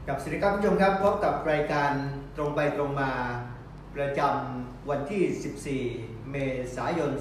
กับสวัสดีครับผู้ชมครับพบกับรายการตรงไปตรงมาประจำวันที่ 14 เมษายน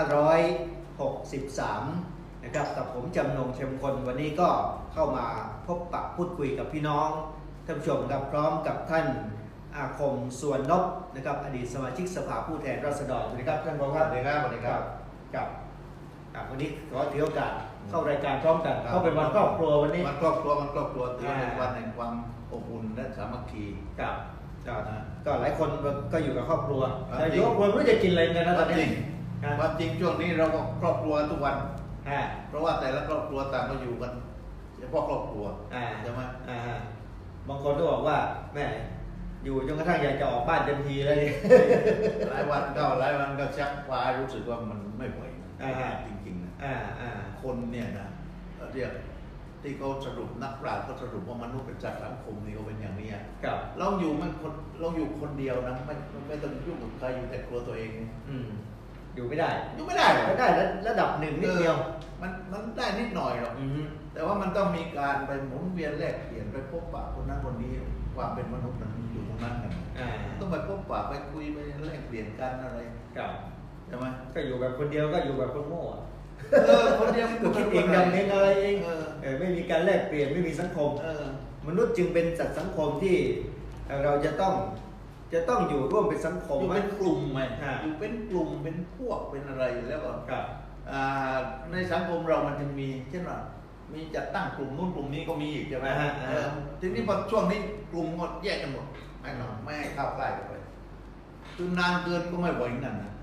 2563 นะครับกับผมจำนงเชมคนวันนี้ก็เข้ามาพบปะพูดคุยกับพี่น้องท่านผู้ชมครับพร้อมกับท่านอาคมส่วนนพนะครับอดีตสมาชิกสภาผู้แทนราษฎรสวัสดีครับท่านรองครับสวัสดีครับสวัสดีครับครับวันนี้ขอถือโอกาสเข้ารายการพร้อมกันเข้าเป็นวันครอบครัววันนี้วันครอบครัวถือเป็นวันแห่งความอบอุ่นและสามัคคีครับก็หลายคนก็อยู่กับครอบครัวแต่อยู่ครอบครัวไม่รู้จะกินอะไรกันนะตอนนี้ความจริงช่วงนี้เราก็ครอบครัวทุกวันเพราะว่าแต่ละครอบครัวต่างก็อยู่กันเฉพาะครอบครัวใช่ไหมบางคนก็บอกว่าแม่อยู่จนกระทั่งอยากจะออกบ้านเต็มทีเลยหลายวันก็ชักพารู้สึกว่ามันไม่ไหวจริงๆนะคนเนี่ยนะเรียกที่เขาสรุปนักปราชญ์เขาสรุปว่ามนุษย์เป็นสัตว์สังคมนี่เขาเป็นอย่างนี้เราอยู่คนเดียวนะไม่ต้องยุ่งกับใครอยู่แต่ครัวตัวเองอยู่ไม่ได้ก็ได้ระดับหนึ่งนิดเดียวมันได้นิดหน่อยหรอกแต่ว่ามันต้องมีการไปหมุนเวียนแลกเปลี่ยนไปพบปะคนนั้นคนนี้ความเป็นมนุษย์มันอยู่ตรงนั้นกันต้องไปพบปะไปคุยไปแลกเปลี่ยนกันอะไรใช่ไหมก็อยู่แบบคนเดียวก็อยู่แบบคนโง่คนเดียวคิดเองทำเองอะไรเองไม่มีการแลกเปลี่ยนไม่มีสังคมมนุษย์จึงเป็นสัตว์สังคมที่เราจะต้องอยู่ร่วมเป็นสังคมอยู่เป็นกลุ่มไหมอยู่เป็นกลุ่มเป็นพวกเป็นอะไรแล้วก็ในสังคมเรามันจะมีเช่นว่ามีจัดตั้งกลุ่มนู้นกลุ่มนี้ก็มีอีกใช่ไหมทีนี้พอช่วงนี้กลุ่มหมดแยกกันหมดไม่ให้เข้าใกล้กันไปคือนานเกินก็ไม่ไหวนั่นนะ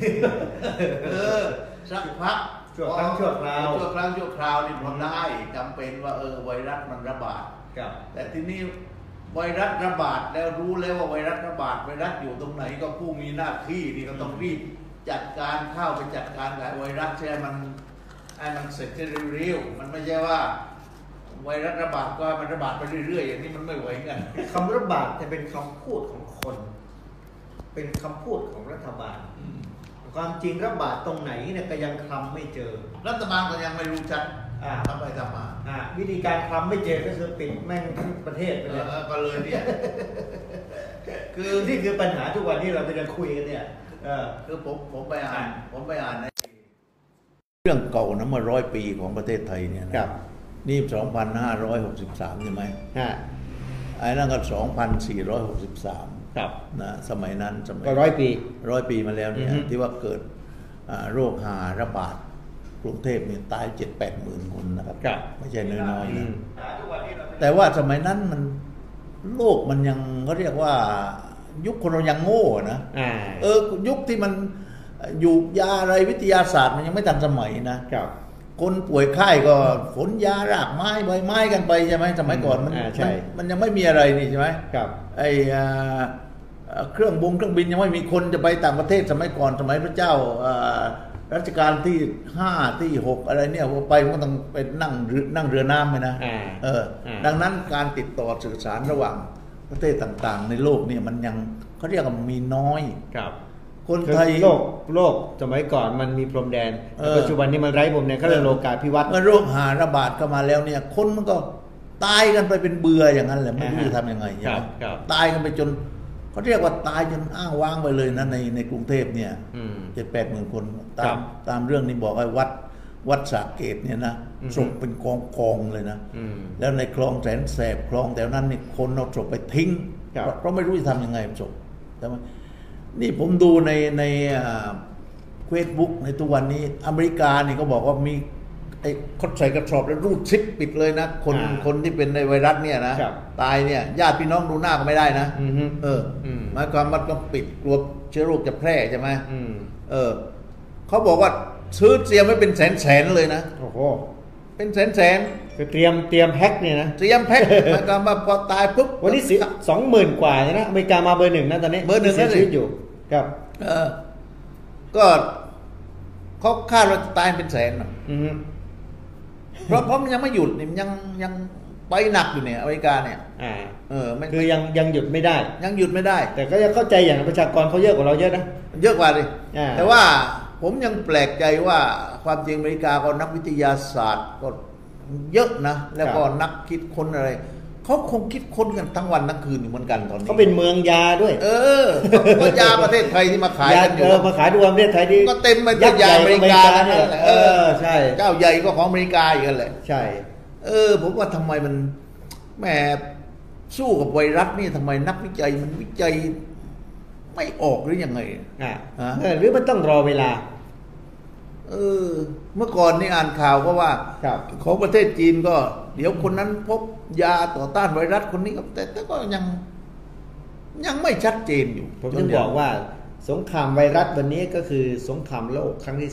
สักพักชั่วครั้งชั่วคราวนี่พอได้จำเป็นว่าไวรัสมันระบาดแต่ทีนี้ไวรัสระบาดแล้วรู้แล้วว่าไวรัสระบาดไวรัสอยู่ตรงไหนก็ผู้มีหน้าที่นี่ก็ต้องรีบจัดการเข้าไปจัดการกับไวรัสใช่มันเสร็จเร็วๆมันไม่ใช่ว่าไวรัสระบาดก็มันระบาดไปเรื่อยๆอย่างนี้มันไม่ไหวกันคำระบาดจะเป็นคำพูดของคนเป็นคำพูดของรัฐบาลความจริงระบาดตรงไหนเนี่ยก็ยังคลำไม่เจอรัฐบาลก็ยังไม่รู้ชัดทำไปทำมาวิธีการคลำไม่เจอก็คือปิดแม่งทั้งประเทศไปเลยก็เลยเนี่ยคือนี่คือปัญหาทุกวันนี้เราไปจะคุยกันเนี่ยคือผมไปอ่านในเรื่องเก่านะมา100 ปีของประเทศไทยเนี่ยนะนี่2563ใช่ไหมไอ้นั่นก็2463นะสมัยนั้นก็ 100 ปีมาแล้วเนี่ยที่ว่าเกิดโรคหาระบาดกรุงเทพเนี่ยตาย 7-8 หมื่นคนนะครับไม่ใช่น้อยๆนะแต่ว่าสมัยนั้นมันโลกมันยังเขาเรียกว่ายุคคนเรายังโง่นะยุคที่มันอยู่ยาอะไรวิทยาศาสตร์มันยังไม่ทันสมัยนะคนป่วยไข้ก็ขนยารากไม้ใบไม้กันไปใช่ไหมสมัยก่อนมันยังไม่มีอะไรนี่ใช่ไหมไอเครื่องบินยังไม่มีคนจะไปต่างประเทศสมัยก่อนสมัยพระเจ้ารัชกาลที่5ที่6อะไรเนี่ยไปมันต้องไปนั่งเรือน้ำไปนะดังนั้นการติดต่อสื่อสารระหว่างประเทศต่างๆในโลกเนี่ยมันยังเขาเรียกว่ามีน้อยคนไทยโลกสมัยก่อนมันมีพรมแดนปัจจุบันนี้มันไร้พรมแดนเขาเรียกโลกาภิวัตน์เมื่อโรคหาระบาดเข้ามาแล้วเนี่ยคนมันก็ตายกันไปเป็นเบื่ออย่างนั้นแหละไม่รู้จะทำยังไงตายกันไปจนเขาเรียกว่าตายจนอ้างว้างไปเลยนะในกรุงเทพเนี่ย7-8 หมื่นคนตามเรื่องนี้บอกไอ้วัดสระเกตเนี่ยนะศพเป็นกองเลยนะแล้วในคลองแสนแสบคลองแถวนั้นนี่คนเอาศพไปทิ้งเพราะไม่รู้จะทำยังไงศพใช่ไหมนี่ผมดูในเฟซบุ๊กในทุกวันนี้อเมริกานี่ก็บอกว่ามีไอ้คนใส่กระสอบแล้วรูดซิปปิดเลยนะคนที่เป็นในไวรัสเนี่ยนะตายเนี่ยญาติพี่น้องดูหน้าก็ไม่ได้นะหมายความว่าต้องปิดกลัวเชื้อโรคจะแพร่ใช่ไหมเขาบอกว่าซื้อเตรียมไว้เป็นแสนเลยนะโอ้โหเป็นแสนคือเตรียมแพ็คเนี่ยนะเตรียมแพ็คหมายความว่าพอตายปุ๊บวันนี้20,000 กว่าใช่ไหมอเมริกามาเบอร์ 1นะตอนนี้เบอร์ 1เสียชีวิตอยู่ครับก็เขาคาดว่าตายเป็นแสนเพราะมันยังไม่หยุดนี่มันยังไปหนักอยู่เนี่ยอเมริกาเนี่ยคือยังหยุดไม่ได้แต่ก็ยังเข้าใจอย่างประชากรเขาเยอะกว่าเราเยอะนะเยอะกว่าดิแต่ว่าผมยังแปลกใจว่าความจริงอเมริกาก็นักวิทยาศาสตร์ก็เยอะนะแล้วก็นักคิดค้นอะไรเขาคงคิดค้นกันทั้งวันทั้งคืนอยู่เหมือนกันตอนนี้เขาเป็นเมืองยาด้วยก็ยาประเทศไทยที่มาขายกันอยู่มาขายดูประเทศไทยที่ก็เต็มไปด้วยยาอเมริกานั่นแหละใช่เจ้าใหญ่ก็ของอเมริกาอีกแหละใช่ผมว่าทำไมมันแหมสู้กับไวรัสนี่ทำไมนักวิจัยมันวิจัยไม่ออกหรือยังไงหรือมันต้องรอเวลาเมื่อก่อนนี่อ่านข่าวก็ว่าของประเทศจีนก็เดี๋ยวคนนั้นพบยาต่อต้านไวรัสคนนี้ก็แต่ก็ยังไม่ชัดเจนอยู่ผมถึงบอกว่าสงครามไวรัสวันนี้ก็คือสงครามโลกครั้งที่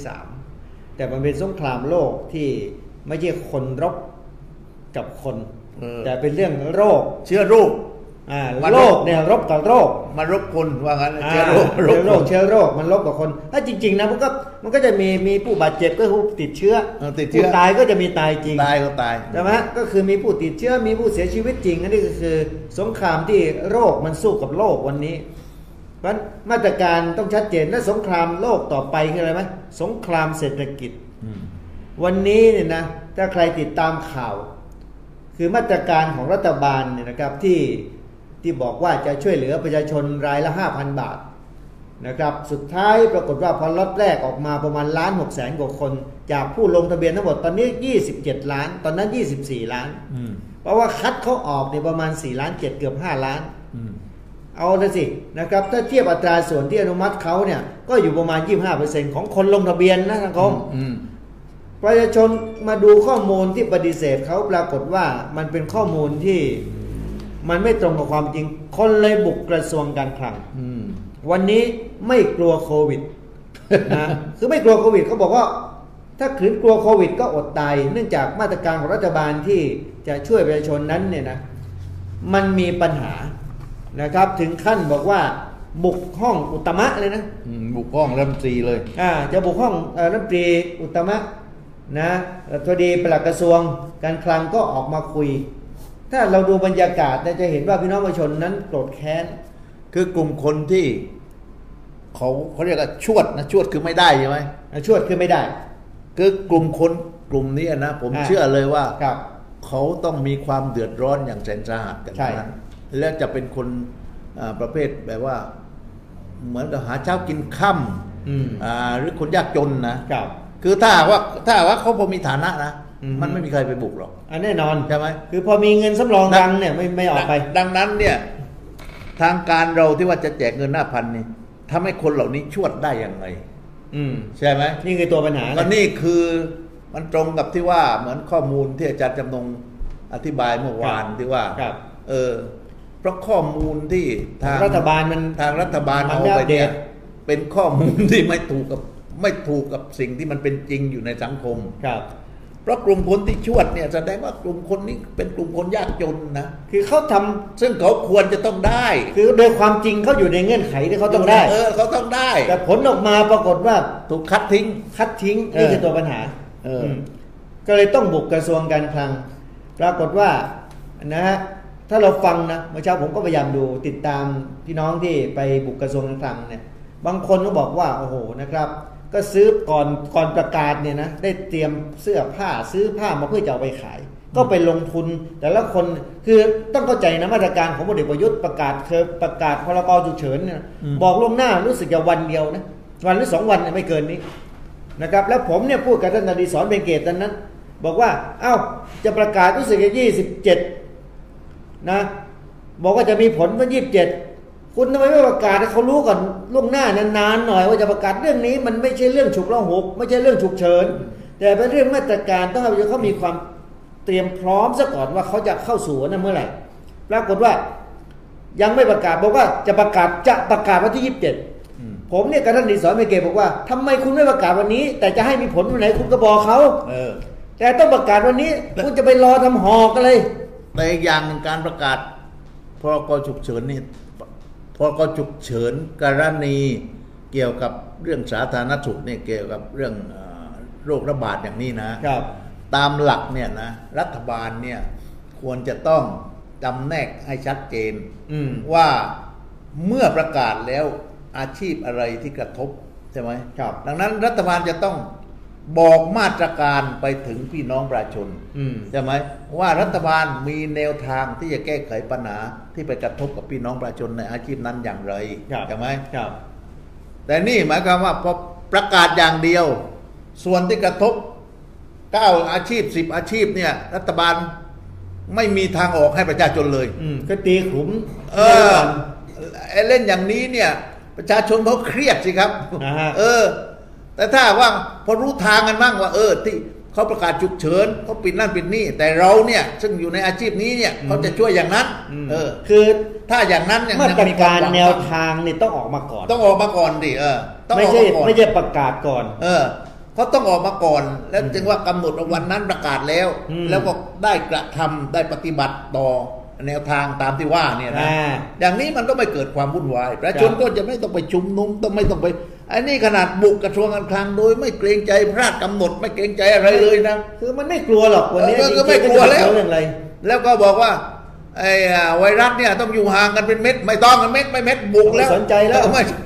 3แต่มันเป็นสงครามโลกที่ไม่ใช่คนรบกับคนแต่เป็นเรื่องโรคเชื้อโรคโรคเนี่ยรบกับโรคมารบคนว่างั้นเชื้อโรคมันรบกับคนถ้าจริงๆนะมันก็จะมีผู้บาดเจ็บก็คือติดเชื้อผู้ตายก็จะมีตายจริงตายก็ตายใช่ไหมก็คือมีผู้ติดเชื้อมีผู้เสียชีวิตจริงอันนี้ก็คือสงครามที่โรคมันสู้กับโรควันนี้เพราะมาตรการต้องชัดเจนและสงครามโลกต่อไปคืออะไรไหมสงครามเศรษฐกิจวันนี้เนี่ยนะถ้าใครติดตามข่าวคือมาตรการของรัฐบาลเนี่ยนะครับที่บอกว่าจะช่วยเหลือประชาชนรายละ 5,000 บาทนะครับสุดท้ายปรากฏว่าพอล็อตแรกออกมาประมาณ1,600,000 กว่าคนจากผู้ลงทะเบียนทั้งหมดตอนนี้27 ล้านตอนนั้น24 ล้านเพราะว่าคัดเขาออกเนี่ยประมาณ4 ล้าน7เกือบ5 ล้านเอาละสินะครับถ้าเทียบอัตราส่วนที่อนุมัติเขาเนี่ยก็อยู่ประมาณ 25% ของคนลงทะเบียนนะทางกรมประชาชนมาดูข้อมูลที่ปฏิเสธเขาปรากฏว่ามันเป็นข้อมูลที่มันไม่ตรงกับความจริงคนเลยบุกกระทรวงการคลังวันนี้ไม่กลัวโควิดนะคือไม่กลัวโควิดเขาบอกว่าถ้าขืนกลัวโควิดก็อดตายเนื่องจากมาตรการของรัฐบาลที่จะช่วยประชาชนนั้นเนี่ยนะมันมีปัญหานะครับถึงขั้นบอกว่าบุกห้องอุตมะเลยนะบุกห้องรัฐมนตรีเลยจะบุกห้องรัฐมนตรีอุตมะนะพอดีปลัดกระทรวงการคลังก็ออกมาคุยถ้าเราดูบรรยากาศจะเห็นว่าพี่น้องประชาชนนั้นโกรธแค้นคือกลุ่มคนที่เขาเรียกว่าชวดนะชวดคือไม่ได้ใช่ไหมชวดคือไม่ได้คือกลุ่มคนกลุ่มนี้นะผมเชื่อเลยว่าเขาต้องมีความเดือดร้อนอย่างแสนสาหัสกันนั้นและจะเป็นคนประเภทแบบว่าเหมือนกับหาเช้ากินค่ำหรือคนยากจนนะคือถ้าว่าเขาพอมีฐานะนะมันไม่มีใครไปบุกหรอกแน่นอนใช่ไหมคือพอมีเงินสำรองดังเนี่ยไม่ออกไปดังนั้นเนี่ยทางการเราที่ว่าจะแจกเงิน 5,000 นี่ทำให้คนเหล่านี้ชวดได้อย่างไรใช่ไหมนี่คือตัวปัญหาก็นี่คือมันตรงกับที่ว่าเหมือนข้อมูลที่อาจารย์จำนงอธิบายเมื่อวานที่ว่าเพราะข้อมูลที่ทางรัฐบาลเอาไปเนี่ยเป็นข้อมูลที่ไม่ถูกกับสิ่งที่มันเป็นจริงอยู่ในสังคมเพราะกลุ่มคนที่ชวดเนี่ยแสดงว่ากลุ่มคนนี้เป็นกลุ่มคนยากจนนะคือเขาทำซึ่งเขาควรจะต้องได้คือโดยความจริงเขาอยู่ในเงื่อนไขที่เขาต้องได้เขาต้องได้แต่ผลออกมาปรากฏว่าถูกคัดทิ้งนี่คือตัวปัญหาก็เลยต้องบุกกระทรวงการคลังปรากฏว่านะฮะถ้าเราฟังนะเมื่อเช้าผมก็พยายามดูติดตามพี่น้องที่ไปบุกกระทรวงการคลังเนี่ยบางคนก็บอกว่าโอ้โหนะครับก็ซื้อก่อนประกาศเนี่ยนะได้เตรียมเสื้อผ้าซื้อผ้ามาเพื่อจะเอาไปขายก็ไปลงทุนแต่ละคนคือต้องเข้าใจนะมาตรการของพลเอกประยุทธ์ประกาศพรกฉุกเฉินเนี่ยบอกล่วงหน้ารู้สึกจะวันเดียวนะวันหรือ2 วันไม่เกินนี้นะครับแล้วผมเนี่ยพูดกับท่านอดิศรเบญเกตตอนนั้นบอกว่าจะประกาศรู้สึกจะ27นะบอกว่าจะมีผลวัน27คุณทำไมไม่ประกาศให้เขารู้ก่อนล่วงหน้านานๆหน่อยว่าจะประกาศเรื่องนี้มันไม่ใช่เรื่องฉุกละหุกไม่ใช่เรื่องฉุกเฉินแต่เป็นเรื่องมาตรการต้องให้เขามีความเตรียมพร้อมซะก่อนว่าเขาจะเข้าสู่นั้นเมื่อไหร่ปรากฏว่ายังไม่ประกาศบอกว่าจะประกาศวันที่27ผมเนี่ยกับท่านอดิศรเบญเกตบอกว่าทำไมคุณไม่ประกาศวันนี้แต่จะให้มีผลวันไหนคุณก็บอกเขาแต่ต้องประกาศวันนี้คุณจะไปรอทำหอกกันเลยแต่อีกอย่างหนึ่งการประกาศพรกฉุกเฉินนี่พรกฉุกเฉินกรณีเกี่ยวกับเรื่องสาธารณสุขเนี่ยเกี่ยวกับเรื่องโรคระบาดอย่างนี้นะครับตามหลักเนี่ยนะรัฐบาลเนี่ยควรจะต้องจำแนกให้ชัดเจนว่าเมื่อประกาศแล้วอาชีพอะไรที่กระทบใช่ไหมครับดังนั้นรัฐบาลจะต้องบอกมาตรการไปถึงพี่น้องประชาชนใช่ไหมว่ารัฐบาลมีแนวทางที่จะแก้ไขปัญหาที่ไปกระทบกับพี่น้องประชาชนในอาชีพนั้นอย่างไรใช่ไหมแต่นี่หมายความว่าพอประกาศอย่างเดียวส่วนที่กระทบ9 อาชีพ 10 อาชีพเนี่ยรัฐบาลไม่มีทางออกให้ประชาชนเลยก็ตีขลุ่มเล่นอย่างนี้เนี่ยประชาชนเขาเครียดสิครับแต่ถ้าว่าพอรู้ทางกันบ้างว่าที่เขาประกาศฉุกเฉินเขาปิดนั่นปิดนี่แต่เราเนี่ยซึ่งอยู่ในอาชีพนี้เนี่ยเขาจะช่วยอย่างนั้นคือถ้าอย่างนั้นมาตรการแนวทางนี่ต้องออกมาก่อนต้องออกมาก่อนดิไม่ใช่ประกาศก่อนเขาต้องออกมาก่อนแล้วจึงว่ากำหนดวันนั้นประกาศแล้วแล้วก็ได้กระทำได้ปฏิบัติต่อแนวทางตามที่ว่าเนี่ยนะอย่างนี้มันก็ไม่เกิดความวุ่นวายประชาชนก็จะไม่ต้องไปชุมนุมไม่ต้องไปอันนี้ขนาดบุกกระทรวงการคลังโดยไม่เกรงใจพระราชกำหนดไม่เกรงใจอะไรเลยนะคือมันไม่กลัวหรอกวันนี้ก็ไม่กลัวแล้วก็บอกว่าไอ้ไวรัสเนี่ยต้องอยู่ห่างกันเป็นเม็ดไม่ต้องกันเม็ดไม่เม็ดบุกแล้วสนใจแล้ว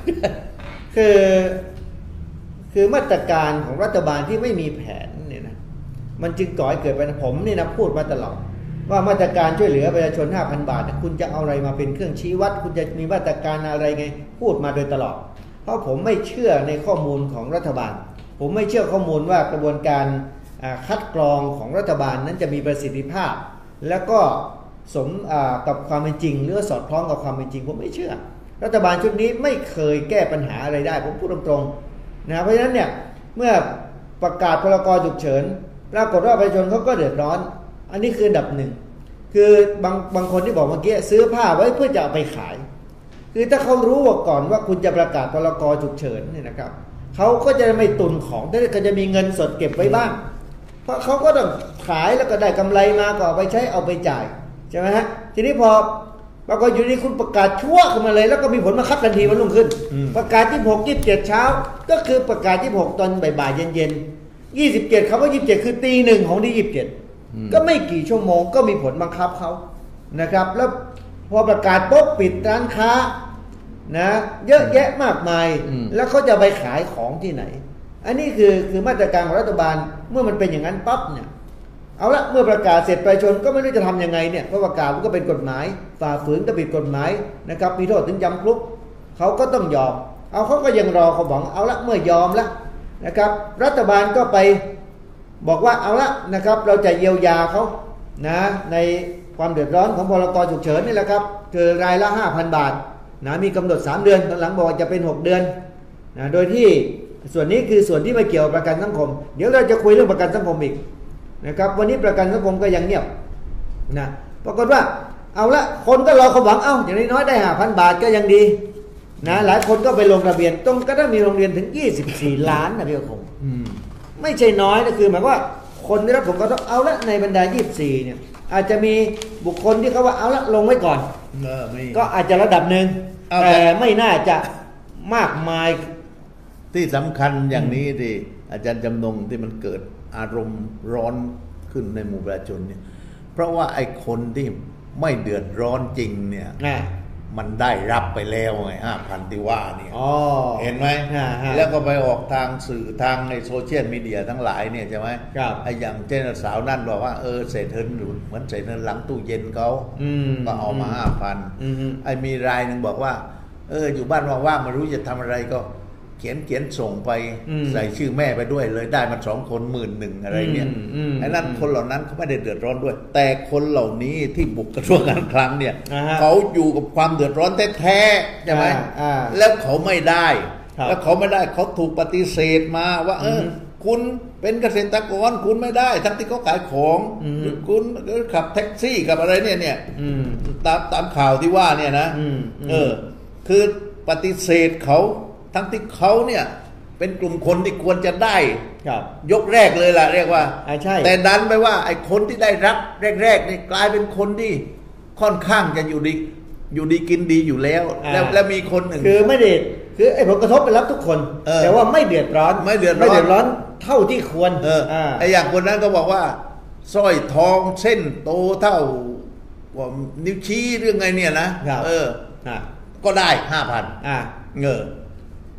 คือมาตรการของรัฐบาลที่ไม่มีแผนเนี่ยนะมันจึงก่อให้เกิดปัญหาผมนี่นะพูดมาตลอดว่ามาตรการช่วยเหลือประชาชน 5,000 บาทคุณจะเอาอะไรมาเป็นเครื่องชี้วัดคุณจะมีมาตรการอะไรไงพูดมาโดยตลอดเพราะผมไม่เชื่อในข้อมูลของรัฐบาลผมไม่เชื่อข้อมูลว่ากระบวนการคัดกรองของรัฐบาลนั้นจะมีประสิทธิภาพแล้วก็สมกับความเป็นจริงหรือสอดคล้องกับความเป็นจริงผมไม่เชื่อรัฐบาลชุดนี้ไม่เคยแก้ปัญหาอะไรได้ผมพูดตรงๆนะเพราะฉะนั้นเนี่ยเมื่อประกาศพรกฉุกเฉินปรากฏว่าประชาชนเขาก็เดือดร้อนอันนี้คืออันดับหนึ่งคือบางคนที่บอกเมื่อกี้ซื้อผ้าไว้เพื่อจะเอาไปขายคือถ้าเขารู้ว่าก่อนว่าคุณจะประกาศพรกฉุกเฉินเนี่ยนะครับเขาก็จะไม่ตุนของแต่ก็จะมีเงินสดเก็บไว้บ้างเพราะเขาก็ต้องขายแล้วก็ได้กำไรมาก็เอาไปใช้เอาไปจ่ายใช่ไหมฮะทีนี้พอปรากฏอยู่นี่คุณประกาศชั่วขึ้นมาเลยแล้วก็มีผลมาคับทันทีวันรุ่งขึ้นประกาศ26 27เช้าก็คือประกาศ26ตอนบ่ายๆเย็นๆ27คำว่า27คือตี 1ของที่27ก็ไม่กี่ชั่วโมงก็มีผลบังคับเขานะครับแล้วพอประกาศปุ๊บปิดร้านค้านะเยอะแยะมากมายแล้วเขาจะไปขายของที่ไหนอันนี้คือมาตรการของรัฐบาลเมื่อมันเป็นอย่างนั้นปั๊บเนี่ยเอาละเมื่อประกาศเสร็จประชาชนก็ไม่รู้จะทำยังไงเนี่ยเพราะประกาศมันก็เป็นกฎหมายฝ่าฝืนก็ผิดกฎหมายนะครับมีโทษถึงจำคุกเขาก็ต้องยอมเขาก็ยังรอเขาหวังเอาละเมื่อยอมแล้วนะครับรัฐบาลก็ไปบอกว่าเอาละนะครับเราจะเยียวยาเขานะในความเดือดร้อนของพรกฉุกเฉินนี่แหละครับคือรายละ 5,000 บาทนะมีกำหนด3 เดือนตอนหลังบอกว่าจะเป็น6 เดือนนะโดยที่ส่วนนี้คือส่วนที่ไม่เกี่ยวกับประกันสังคมเดี๋ยวเราจะคุยเรื่องประกันสังคมอีกนะครับวันนี้ประกันสังคมก็ยังเงียบนะปรากฏว่าเอาละคนก็รอเขาหวังอย่างน้อยได้ 5,000 บาทก็ยังดีนะหลายคนก็ไปลงทะเบียนตรงก็ได้มีโรงเรียนถึง24 ล้านนะพี่คงไม่ใช่น้อยนะคือหมายว่าคนได้รับผลกระทบเอาละในบรรดา24เนี่ยอาจจะมีบุคคลที่เขาว่าเอาละลงไว้ก่อนก็อาจจะระดับหนึ่งแต่ไม่น่าจะมากมายที่สำคัญอย่างนี้ที่อาจารย์จำนงที่มันเกิดอารมณ์ร้อนขึ้นในหมู่ประชาชนเนี่ยเพราะว่าไอ้คนที่ไม่เดือดร้อนจริงเนี่ยมันได้รับไปแล้วไง 5,000 ที่ว่าเนี่ยเห็นไหมแล้วก็ไปออกทางสื่อทางในโซเชียลมีเดียทั้งหลายเนี่ยใช่ไหมไอ้อย่างเจนสาวนั่นบอกว่าเศษเงินเหมือนเศษเงินหลังตู้เย็นเขาก็เอามา 5,000ไอ้มีรายหนึ่งบอกว่าอยู่บ้านว่างๆไม่รู้จะทำอะไรก็เขียนส่งไปใส่ชื่อแม่ไปด้วยเลยได้มัน2 คน 11,000อะไรเนี่ยไอ้นั่นคนเหล่านั้นเขาไม่ได้เดือดร้อนด้วยแต่คนเหล่านี้ที่บุกกระทรวงการคลังเนี่ยเขาอยู่กับความเดือดร้อนแท้ๆใช่ไหมแล้วเขาไม่ได้แล้วเขาไม่ได้เขาถูกปฏิเสธมาว่าคุณเป็นเกษตรกรคุณไม่ได้ทั้งที่เขาขายของคุณขับแท็กซี่กับอะไรเนี่ยตามข่าวที่ว่าเนี่ยนะคือปฏิเสธเขาทั้งที่เขาเนี่ยเป็นกลุ่มคนที่ควรจะได้ยกแรกเลยล่ะเรียกว่าแต่ดันไปว่าไอ้คนที่ได้รับแรกๆนี่กลายเป็นคนที่ค่อนข้างจะอยู่ดีกินดีอยู่แล้วแล้วมีคนหนึ่งคือไม่ได้คือไอ้ผลกระทบไปรับทุกคนแต่ว่าไม่เดือดร้อนเท่าที่ควรไอ้อย่างคนนั้นก็บอกว่าสร้อยทองเส้นโตเท่านิ้วชี้เรื่องไงเนี่ยนะก็ได้ 5,000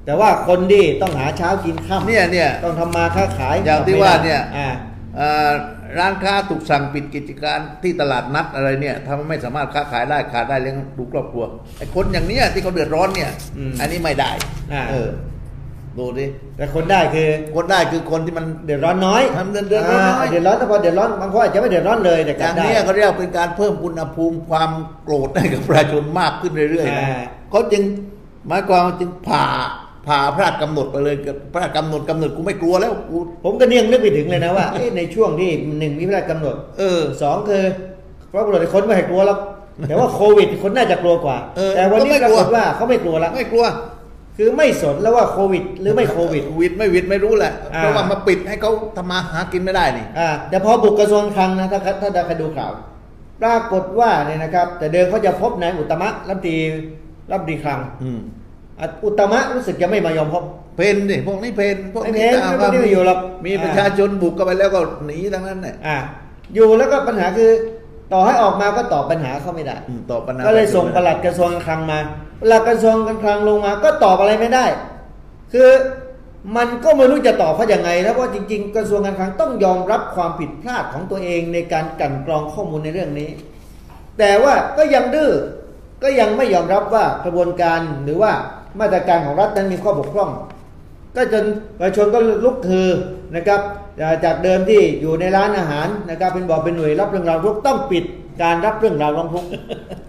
แต่ว่าคนที่ต้องหาเช้ากินค่ำเนี่ยต้องทำมาค้าขายอย่างที่ว่าเนี่ยอ่าร้านค้าถูกสั่งปิดกิจการที่ตลาดนัดอะไรเนี่ยถ้ามันไม่สามารถค้าขายได้ขาดได้เลี้ยงดูครอบครัวไอ้คนอย่างเนี้ยที่เขาเดือดร้อนเนี่ย อันนี้ไม่ได้ดูดิแต่คนได้คือคนได้คือคนที่มันเดือดร้อนน้อยทำเดือดร้อนน้อยเดือดร้อนแต่พอเดือดร้อนบางคนอาจจะไม่เดือดร้อนเลยแต่อย่างได้นี้เขาเรียกเป็นการเพิ่มอุณหภูมิความโกรธให้กับประชาชนมากขึ้นเรื่อยๆนะเขาจึงหมายความจึงผ่าพระราชกำหนดไปเลยพระราชกำหนดกูไม่กลัวแล้วกูผมก็เนี่ยนึกไปถึงเลยนะว่า ในช่วงที่หนึ่งมีพระราชกำหนดสองคือพระกำหนดคนไม่ให้กลัวแล้วแต่ว่าโควิดคนน่าจะกลัวกว่าแต่วันนี้ปรากฏว่าเขาไม่กลัวแล้วไม่กลัวคือไม่สนแล้วว่าโควิดหรือไม่โควิดไม่รู้แหละเพราะว่ามาปิดให้เขาทำมาหากินไม่ได้นี่แต่พอบุกกระทรวงคลังนะถ้าใครดูข่าวปรากฏว่าเนี่ยนะครับแต่เดิมเขาจะพบนายอุตตมะรัฐมนตรีคลังอุตตมะรู้สึกจะไม่มายอมพบเพนดิพวกนี้เพนพวกนี้ไม่อยู่หรอกมีประชาชนบุกเข้าไปแล้วก็หนีทั้งนั้นเนี่ยอยู่แล้วก็ปัญหาคือต่อให้ออกมาก็ตอบปัญหาเขาไม่ได้ตอบปัญหาก็เลยส่งปลัดกระทรวงการคลังมาปลัดกระทรวงการคลังลงมาก็ตอบอะไรไม่ได้คือมันก็ไม่รู้จะตอบเขาอย่างไงแล้วว่าจริงๆกระทรวงการคลังต้องยอมรับความผิดพลาดของตัวเองในการกลั่นกรองข้อมูลในเรื่องนี้แต่ว่าก็ยังดื้อก็ยังไม่ยอมรับว่ากระบวนการหรือว่ามาตรการของรัฐนั้นมีข้อบกพร่องก็จนประชาชนก็ลุกฮือนะครับจากเดิมที่อยู่ในร้านอาหารนะครับเป็นบอกเป็นหน่วยรับเรื่องราวทุกต้องปิดการรับเรื่องราวร้องทุกข์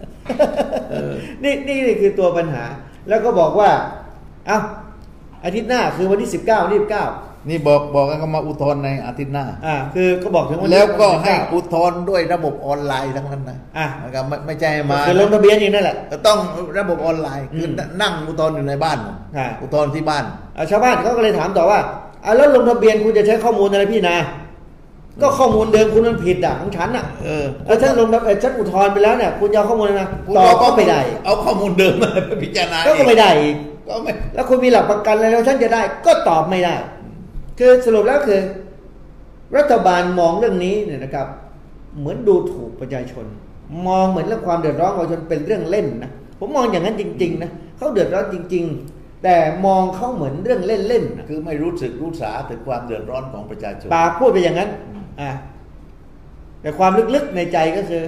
นี่คือตัวปัญหาแล้วก็บอกว่าอาทิตย์หน้าคือวันที่19 นี่บอกกันเขามาอุทธรณ์ในอาทิตย์หน้าคือก็บอกถึงวันแล้วก็ให้อุทธรณ์ด้วยระบบออนไลน์ทั้งนั้นนะนะครับไม่ใช่มาคือลงทะเบียนอย่างนั่นแหละต้องระบบออนไลน์คือนั่งอุทธรณ์อยู่ในบ้านอุทธรณ์ที่บ้านชาวบ้านเขาก็เลยถามต่อว่าแล้วลงทะเบียนคุณจะใช้ข้อมูลอะไรพี่นาก็ข้อมูลเดิมคุณมันผิดของฉันแล้วฉันลงฉันอุทธรณ์ไปแล้วเนี่ยคุณจะเอาข้อมูลนะต่อก็ไม่ได้เอาข้อมูลเดิมมาพิจารณาก็ไม่ได้อีกแล้วคุณมีหลักประกันอะไรแล้วฉันจะได้ก็ตอบไม่ได้คือสรุปแล้วคือรัฐบาลมองเรื่องนี้เนี่ยนะครับเหมือนดูถูกประชาชนมองเหมือนเรื่องความเดือดร้อนของประชาชนเป็นเรื่องเล่นนะผมมองอย่างนั้นจริงๆนะเขาเดือดร้อนจริงๆแต่มองเขาเหมือนเรื่องเล่นๆคือไม่รู้สาถึงความเดือดร้อนของประชาชนปากพูดไปอย่างนั้นแต่ความลึกๆในใจก็คือ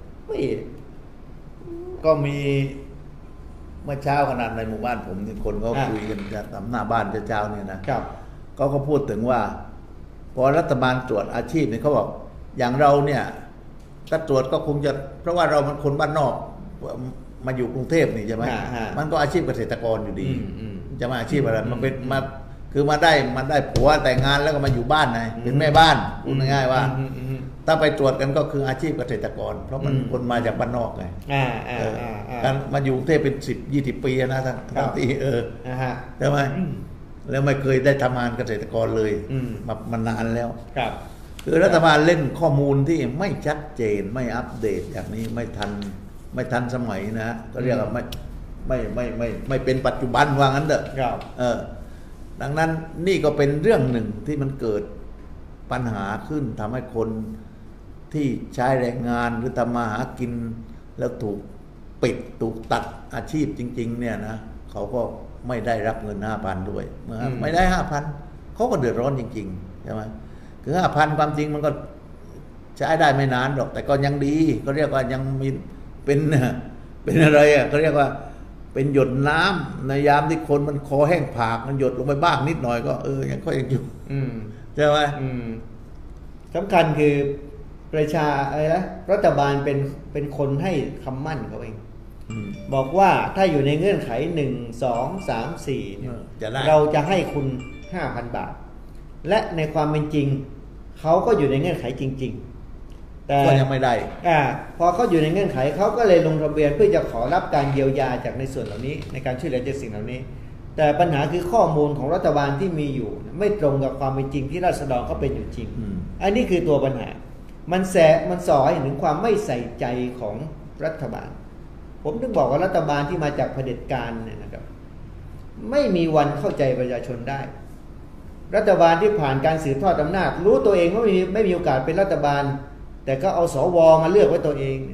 ก็มีเมื่อเช้าขนาดในหมู่บ้านผมที่คนเขาคุยกันจะทำหน้าบ้านเช้าเนี่ยนะครับเขาก็พูดถึงว่าพอรัฐบาลตรวจอาชีพเนี่ยเขาบอกอย่างเราเนี่ยถ้าตรวจก็คงจะเพราะว่าเรามันคนบ้านนอกมาอยู่กรุงเทพนี่ใช่ไหมมันก็อาชีพเกษตรกรอยู่ดีจะมาอาชีพอะไรมันเป็นมาคือมาได้ผัวแต่งงานแล้วก็มาอยู่บ้านไงเป็นแม่บ้านพูดง่ายๆว่าถ้าไปตรวจกันก็คืออาชีพเกษตรกรเพราะมันคนมาจากบ้านนอกไงการมาอยู่กรุงเทพเป็น10-20 ปีนะทั้งที่ใช่ไหมแล้วไม่เคยได้ทำงานเกษตรกรเลยมานานแล้วคือรัฐบาลเล่นข้อมูลที่ไม่ชัดเจนไม่อัปเดตอย่างนี้ไม่ทันสมัยนะก็เรียกว่าไม่เป็นปัจจุบันว่างั้นเถอะดังนั้นนี่ก็เป็นเรื่องหนึ่งที่มันเกิดปัญหาขึ้นทำให้คนที่ใช้แรงงานหรือทำมาหากินแล้วถูกปิดถูกตัดอาชีพจริงๆเนี่ยนะเขาก็ไม่ได้รับเงิน 5,000 ด้วยเมื่อไม่ได้ 5,000 เขาก็เดือดร้อนจริงๆใช่ไหมคือ 5,000 ความจริงมันก็ใช้ได้ไม่นานหรอกแต่ก็ยังดีก็เรียกว่ายังมีเป็นอะไรก็เรียกว่าเป็นหยดน้ำในยามที่คนมันคอแห้งผากมันหยดลงไปบ้างนิดหน่อยก็ยังค่อยยังอยู่ใช่ไหมสำคัญคือประชาอะไรนะรัฐบาลเป็นคนให้คำมั่นเขาเองบอกว่าถ้าอยู่ในเงื่อนไข1 2 3 4เนี่ยเราจะให้คุณ 5,000 บาทและในความเป็นจริงเขาก็อยู่ในเงื่อนไขจริงๆแต่ก็ยังไม่ได้พอเขาอยู่ในเงื่อนไขเขาก็เลยลงทะเบียนเพื่อจะขอรับการเยียวยาจากในส่วนเหล่านี้ในการช่วยเหลือจากสิ่งเหล่านี้แต่ปัญหาคือข้อมูลของรัฐบาลที่มีอยู่ไม่ตรงกับความเป็นจริงที่ราษฎรเขาเป็นอยู่จริงอันนี้คือตัวปัญหามันสอให้ถึงความไม่ใส่ใจของรัฐบาลผมถึงบอกว่ารัฐบาลที่มาจากเผด็จการเนี่ยนะครับไม่มีวันเข้าใจประชาชนได้รัฐบาลที่ผ่านการสืบทอดอำนาจรู้ตัวเองว่าไม่มีโอกาสเป็นรัฐบาลแต่ก็เอาสวมาเลือกไว้ตัวเอง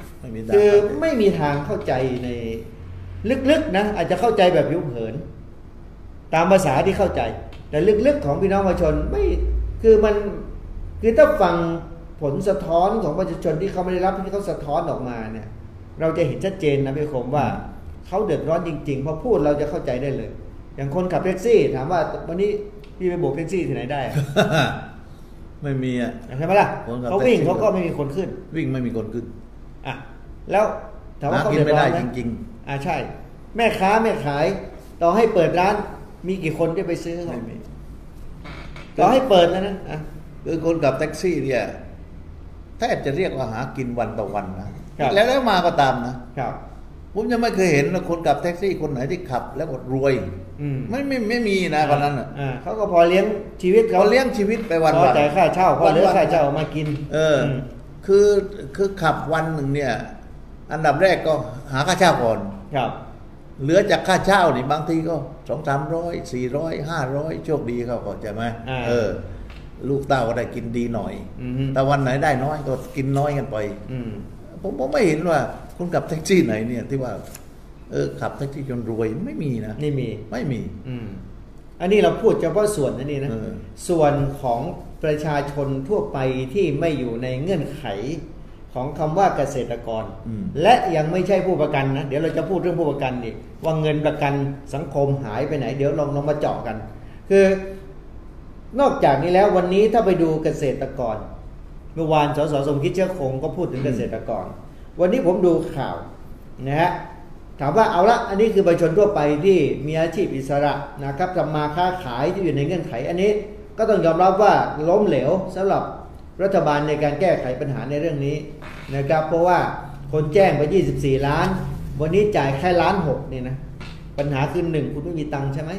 คือไม่มีทางเข้าใจในลึกๆนะอาจจะเข้าใจแบบผิวเผินตามภาษาที่เข้าใจ แต่ลึกๆของพี่น้องประชาชนไม่คือมันคือถ้าฟังผลสะท้อนของประชาชนที่เขาไม่ได้รับที่เขาสะท้อนออกมาเนี่ยเราจะเห็นชัดเจนนะพี่คมว่าเขาเดือดร้อนจริงๆพอพูดเราจะเข้าใจได้เลย อย่างคนขับแท็กซี่ถามว่าวันนี้พี่ไปโบกแท็กซี่ที่ไหนได้ไม่มีอ่ะใช่ไหมล่ะเขาวิ่งเขาก็ไม่มีคนขึ้นวิ่งไม่มีคนขึ้นอ่ะแล้วถามว่าเขาเดือดร้อนไหมจริงๆใช่แม่ค้าแม่ขายต่อให้เปิดร้านมีกี่คนที่ไปซื้อไม่มีต่อให้เปิดแล้วนะคือคนขับแท็กซี่เนี่ยแทบจะเรียกว่าหากินวันต่อวันนะแล้วมาก็ตามนะครับผมยังไม่เคยเห็นคนขับแท็กซี่คนไหนที่ขับแล้วก็รวยไม่มีนะคนนั้นเขาก็พอเลี้ยงชีวิตเขาเลี้ยงชีวิตไปวันพอจ่ายค่าเช่าพอเหลือค่าเช่ามากินคือขับวันหนึ่งเนี่ยอันดับแรกก็หาค่าเช่าก่อนครับเหลือจากค่าเช่านี่บางทีก็200-300 400 500โชคดีเขาก็ใช่ไหมลูกเต้าก็ได้กินดีหน่อยแต่วันไหนได้น้อยก็กินน้อยกันไปผมไม่เห็นว่าคุณขับแท็กซี่ไหนเนี่ยที่ว่าขับแท็กซี่จนรวยไม่มีนะไม่มีอันนี้เราพูดเฉพาะส่วนนี้นะส่วนของประชาชนทั่วไปที่ไม่อยู่ในเงื่อนไขของคำว่าเกษตรกรและยังไม่ใช่ผู้ประกันนะเดี๋ยวเราจะพูดเรื่องผู้ประกันอีกว่าเงินประกันสังคมหายไปไหนเดี๋ยวลองมาเจาะกันคือนอกจากนี้แล้ววันนี้ถ้าไปดูเกษตรกรเมื่อวานสสสมคิดเชื้อคงก็พูดถึงเกษตรกรวันนี้ผมดูข่าวนะฮะถามว่าเอาละอันนี้คือประชาชนทั่วไปที่มีอาชีพอิสระนะครับทำมาค้าขายที่อยู่ในเงื่อนไขอันนี้ก็ต้องยอมรับว่าล้มเหลวสำหรับรัฐบาลในการแก้ไขปัญหาในเรื่องนี้นะครับเพราะว่าคนแจ้งไป24 ล้านวันนี้จ่ายแค่1.6 ล้านนี่นะปัญหาคือ1คุณไม่มีตังค์ใช่ไหม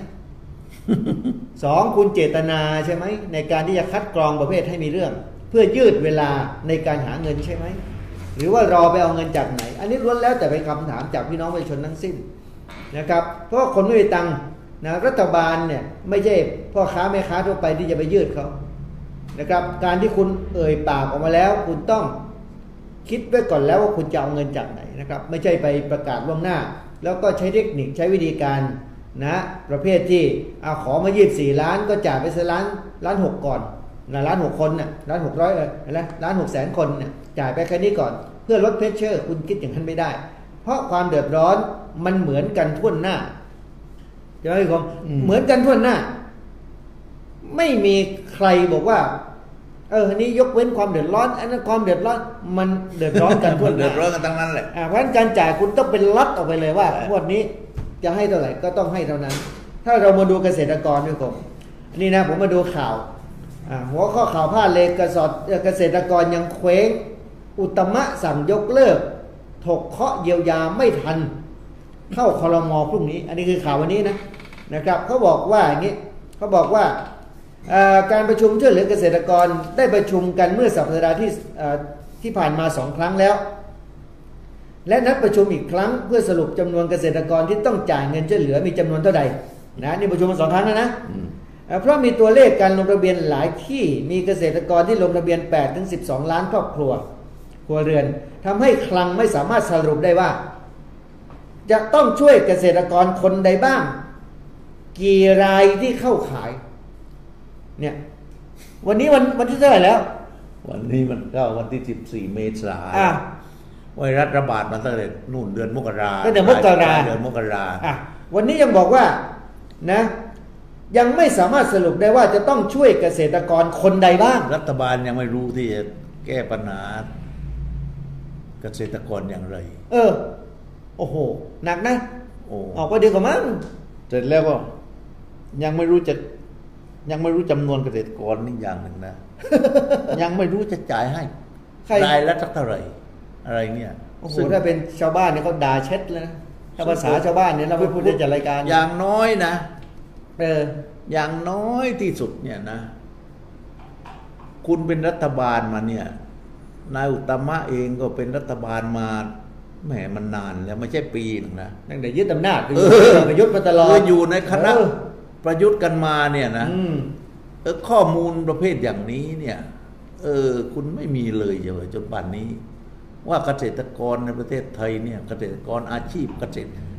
2คุณเจตนาใช่ไหมในการที่จะคัดกรองประเภทให้มีเรื่องเพื่อยืดเวลาในการหาเงินใช่ไหมหรือว่ารอไปเอาเงินจากไหนอันนี้ล้วนแล้วแต่เป็นคำถามจากพี่น้องประชาชนทั้งสิ้นนะครับเพราะคนไม่มีตังค์นะรัฐบาลเนี่ยไม่ใช่พ่อค้าแม่ค้าทั่วไปที่จะไปยืดเขานะครับการที่คุณเอ่ยปากออกมาแล้วคุณต้องคิดไว้ก่อนแล้วว่าคุณจะเอาเงินจากไหนนะครับไม่ใช่ไปประกาศล่วงหน้าแล้วก็ใช้เทคนิคใช้วิธีการนะประเภทที่ขอมา24 ล้านก็จ่ายไปสักล้าน 6ก่อนนะล้าน 6คนน่ะล้าน 600นะล้าน 600,000 คนเนี่ยจ่ายไปแค่นี้ก่อนเพื่อลดเพชเชอร์คุณคิดอย่างนั้นไม่ได้เพราะความเดือดร้อนมันเหมือนกันทั่วหน้าใช่ไหมครับเหมือนกันทั่วหน้าไม่มีใครบอกว่าอันนี้ยกเว้นความเดือดร้อนอันนั้นความเดือดร้อนมันเดือดร้อนกันทั่วหน้าเดือดร้อนกันทั้งนั้นแหละเพราะฉะนั้นการจ่ายคุณต้องเป็นล็อตออกไปเลยว่างวดนี้จะให้เท่าไหร่ก็ต้องให้เท่านั้นถ้าเรามาดูเกษตรกรด้วยผมนี่นะผมมาดูข่าวหัวข้อข่าวพาดเลยเกษตรกรยังเคว้งอุตมะสั่งยกเลิกถกเคาะเยียวยาไม่ทันเข้าครม.พรุ่งนี้อันนี้คือข่าววันนี้นะครับเขาบอกว่าอย่างนี้เขาบอกว่าการประชุมช่วยเหลือเกษตรกรได้ประชุมกันเมื่อสัปดาห์ที่ผ่านมา2 ครั้งแล้วและนัดประชุมอีกครั้งเพื่อสรุปจำนวนเกษตรกรที่ต้องจ่ายเงินช่วยเหลือมีจำนวนเท่าใดนะนี่ประชุมมา2 ครั้งแล้วนะเพราะมีตัวเลขการลงทะเบียนหลายที่มีเกษตรกรที่ลงทะเบียน8-12 ล้านครอบครัวเรือนทำให้คลังไม่สามารถสรุปได้ว่าจะต้องช่วยเกษตรกรคนใดบ้างกี่รายที่เข้าขายเนี่ยวันนี้วันที่เท่าไหร่แล้ววันนี้มันก็วันที่14 เมษายนไวรัสระบาดมาตั้งแต่นู่นเดือนมกราเดือนมกราวันนี้ยังบอกว่านะยังไม่สามารถสรุปได้ว่าจะต้องช่วยเกษตรกรคนใดบ้างรัฐบาลยังไม่รู้ที่จะแก้ปัญหาเกษตรกรอย่างไรโอ้โหหนักนะออกไปดีกว่ามั้งเสร็จแล้วก็ยังไม่รู้จำนวนเกษตรกรนี่อย่างหนึ่งนะ ยังไม่รู้จะจ่ายให้รายละเท่าไหร่อะไรเนี่ยโอ้โหถ้าเป็นชาวบ้านเนี่ยเขาด่าเช็ดเลยนะถ้าภาษาชาวบ้านเนี่ยเราไม่พูดในจัดรายการอย่างน้อยนะอย่างน้อยที่สุดเนี่ยนะคุณเป็นรัฐบาลมาเนี่ยนายอุตตมะเองก็เป็นรัฐบาลมาแหมมันนานแล้วไม่ใช่ปีนึงนะตั้งแต่ยึดอำนาจประยุทธ์มาตลอดอยู่ในคณะประยุทธ์กันมาเนี่ยนะข้อมูลประเภทอย่างนี้เนี่ยคุณไม่มีเลยจนป่านนี้ว่าเกษตรกรในประเทศไทยเนี่ยเกษตรกรอาชีพเกษตร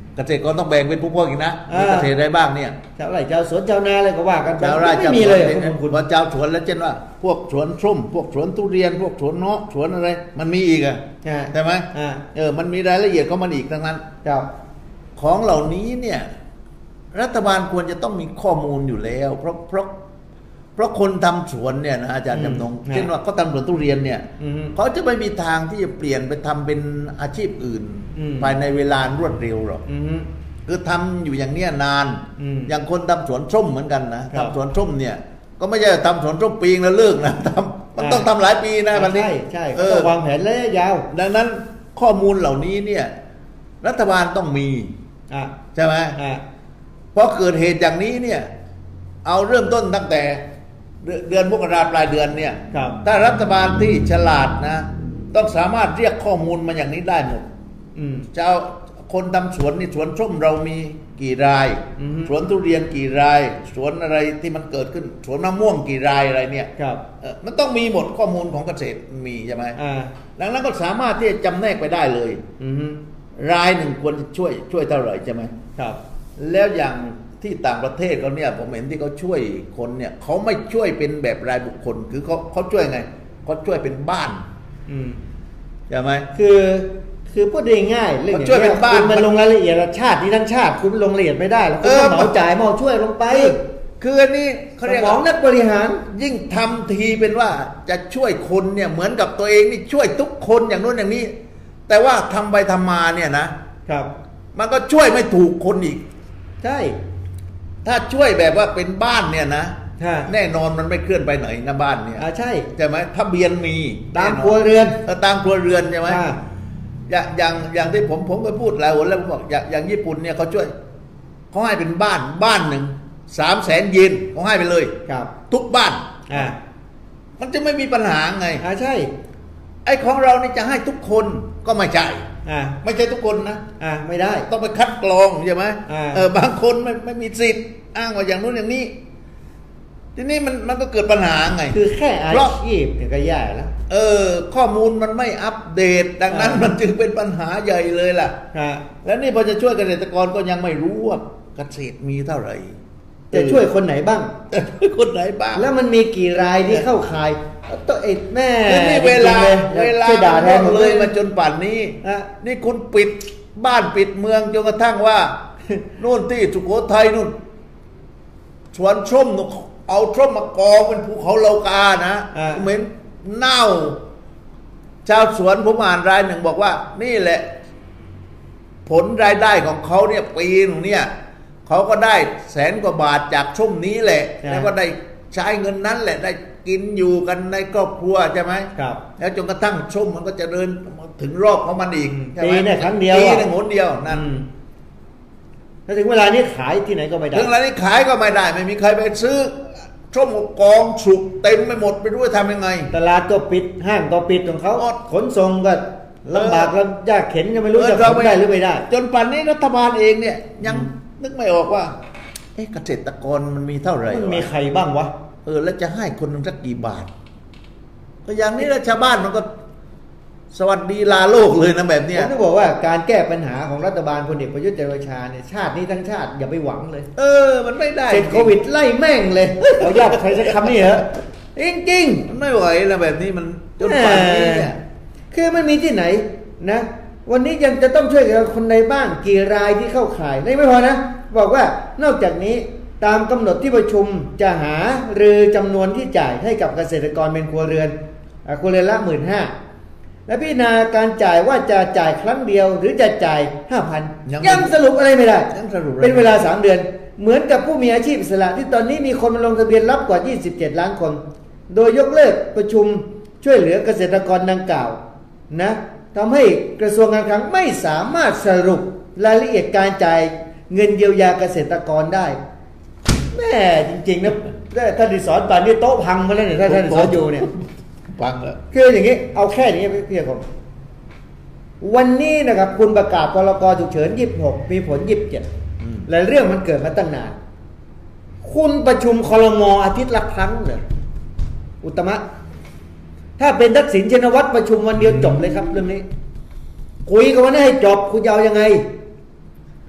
เกษตรกรต้องแบ่งเป็นพวกๆอีกนะมีเกษตรอะไรบ้างเนี่ยชาวไร่ชาวสวนชาวนาอะไรก็ว่ากันไปชาวไร่ไม่ชาวมีสเลวนยเนี่ยคุณพอชาวสวนแล้วเช่นว่า พวกสวนส้มพวกสวนทุเรียน พวกสวนเงาะสวนอะไร มันมีอีกอะใช่ไหมมันมีรายละเอียดของมันอีกทั้งนั้นครับของเหล่านี้เนี่ยรัฐบาลควรจะต้องมีข้อมูลอยู่แล้ว เพราะคนทำสวนเนี่ยนะอาจารย์จำนงเช่นว่าเขาทำสวนทุเรียนเนี่ยเขาจะไม่มีทางที่จะเปลี่ยนไปทำเป็นอาชีพอื่นภายในเวลารวดเร็วหรอกคือทำอยู่อย่างเนี้ยนานอย่างคนทำสวนส้มเหมือนกันนะทำสวนส้มเนี่ยก็ไม่ใช่ทำสวนส้มปีแล้วเลิกนะมันต้องทำหลายปีนะวันนี้ใช่ต้องวางแผนระยะยาวดังนั้นข้อมูลเหล่านี้เนี่ยรัฐบาลต้องมีใช่ไหมเพราะเกิดเหตุอย่างนี้เนี่ยเอาเริ่มต้นตั้งแต่เดือนมกราปลายเดือนเนี่ยถ้ารัฐบาลที่ฉลาดนะต้องสามารถเรียกข้อมูลมาอย่างนี้ได้หมดจะเอาคนทำสวนนี่สวนส้มเรามีกี่รายสวนทุเรียนกี่รายสวนอะไรที่มันเกิดขึ้นสวนมะม่วงกี่รายอะไรเนี่ยมันต้องมีหมดข้อมูลของเกษตรมีใช่ไหมดังนั้นก็สามารถที่จะจำแนกไปได้เลยรายหนึ่งควรจะช่วยเท่าไหร่ใช่ไหมครับแล้วอย่างที่ต่างประเทศเขาเนี่ยผมเห็นที่เขาช่วยคนเนี่ยเขาไม่ช่วยเป็นแบบรายบุคคลคือเขาช่วยไงเขาช่วยเป็นบ้านใช่ไหมคือพูดง่ายๆเรื่องอย่างนี้คุณมันลงรายละเอียดชาติที่ทั้งชาติคุณลงรายละเอียดไม่ได้แล้วคุณต้องเหมาจ่ายเหมาช่วยลงไปคืออันนี้เขาเรียกของนักบริหารยิ่งทำทีเป็นว่าจะช่วยคนเนี่ยเหมือนกับตัวเองนี่ช่วยทุกคนอย่างนู้นอย่างนี้แต่ว่าทำไปทำมาเนี่ยนะครับมันก็ช่วยไม่ถูกคนอีกใช่ถ้าช่วยแบบว่าเป็นบ้านเนี่ยนะแน่นอนมันไม่เคลื่อนไปไหนนะบ้านเนี่ยใช่ใช่ไหมทะเบียนมีตามครัวเรือนตามครัวเรือนใช่ไหมอย่างที่ผมเคยพูดหลายหนแล้วผมบอกอย่างญี่ปุ่นเนี่ยเขาช่วยเขาให้เป็นบ้านหนึ่ง300,000 เยนเขาให้ไปเลยครับทุกบ้านมันจะไม่มีปัญหาไงใช่ไอ้ของเรานี่จะให้ทุกคนก็ไม่ใช่ไม่ใช่ทุกคนนะไม่ได้ต้องไปคัดกรองใช่ไหมบางคนไม่มีสิทธิ์อ้างว่าอย่างนู้นอย่างนี้ทีนี้มันก็เกิดปัญหาไงคือแค่อาชีพเนี่ยก็แย่แล้วข้อมูลมันไม่อัปเดตดังนั้นมันจึงเป็นปัญหาใหญ่เลยล่ะแล้วนี่พอจะช่วยเกษตรกรก็ยังไม่รู้ว่าเกษตรมีเท่าไหร่จะช่วยคนไหนบ้างคนไหนบ้างแล้วมันมีกี่รายที่เข้าข่ายตัวเอ็ดแม่นี่เวลาด่าแทนเลยมาจนป่านนี้นี่คุณปิดบ้านปิดเมืองจนกระทั่งว่านู่นที่สุโขทัยนู่นสวนส้มเอาส้มมากองเป็นภูเขาโลกานะเหม็นเน่าชาวสวนผมอ่านรายหนึ่งบอกว่านี่แหละผลรายได้ของเขาเนี่ยปีนึงเนี่ยเขาก็ได้100,000 กว่าบาทจากส้มนี้แหละแล้วก็ได้ใช้เงินนั้นแหละได้กินอยู่กันในครอบครัวใช่ไหมครับแล้วจนกระทั่งส้มมันก็จะเดินถึงรอบของมันอีกปีเนี่ยครั้งเดียวปีหนึ่งหนเดียวนั่นแล้วถึงเวลานี้ขายที่ไหนก็ไม่ได้ถึงเวลานี้ขายก็ไม่ได้ไม่มีใครไปซื้อส้มกองสุกเต็มไปหมดไปรู้จะทำยังไงตลาดก็ปิดห้างก็ปิดของเขาขนส่งก็ลำบากลำยากเข็นยังไม่รู้จะทำได้หรือไม่ได้จนป่านนี้รัฐบาลเองเนี่ยยังนึกไม่ออกว่าเกษตรกรมันมีเท่าไหร่มันมีใครบ้างวะแล้วจะให้คนนึงสักกี่บาทก็อย่างนี้แล้วชาวบ้านมันก็สวัสดีลาโลกเลยนะแบบเนี้ยผมจะบอกว่าการแก้ปัญหาของรัฐบาลพลเอกประยุทธ์จันทร์โอชาเนี่ยชาตินี้ทั้งชาติอย่าไปหวังเลยมันไม่ได้เสร็จโควิดไล่แม่งเลยเอาญาติใครสักคำนี่เหรอจริงๆมันไม่ไหวแล้วแบบนี้มันจนป่านนี้เนี่ยคือมันมีที่ไหนนะวันนี้ยังจะต้องช่วยกับคนในบ้านกี่รายที่เข้าข่ายไม่พอนะบอกว่านอกจากนี้ตามกำหนดที่ประชุมจะหารือจำนวนที่จ่ายให้กับเกษตรกรเป็นครัวเรือนละ 15,000 และพิจารณาการจ่ายว่าจะจ่ายครั้งเดียวหรือจะจ่าย 5,000 ยังสรุปอะไรไม่ได้เป็นเวลา3 เดือนเหมือนกับผู้มีอาชีพอิสระที่ตอนนี้มีคนมาลงทะเบียนรับกว่า27 ล้านคนโดยยกเลิกประชุมช่วยเหลือเกษตรกรดังกล่าวนะทำให้กระทรวงการคลังไม่สามารถสรุปรายละเอียดการจ่ายเงินเยียวยาเกษตรกรได้แม่จริงๆนะท่านดิสอนตอนนี้โต๊ะพังมาแล้วเนี่ยถ้าท่านดิสอนอยู่เนี่ยพังแล้วคืออย่างนี้เอาแค่นี้พี่ผมวันนี้นะครับคุณประกาศพรก.ฉุกเฉิน26มีผล27และเรื่องมันเกิดมาตั้งนานคุณประชุมครม.อาทิตย์ละครั้งเลยอุตมะถ้าเป็นทักษิณชินวัตรประชุมวันเดียวจบเลยครับเรื่องนี้คุยกันวันนี้ให้จบคุณจะเอายังไง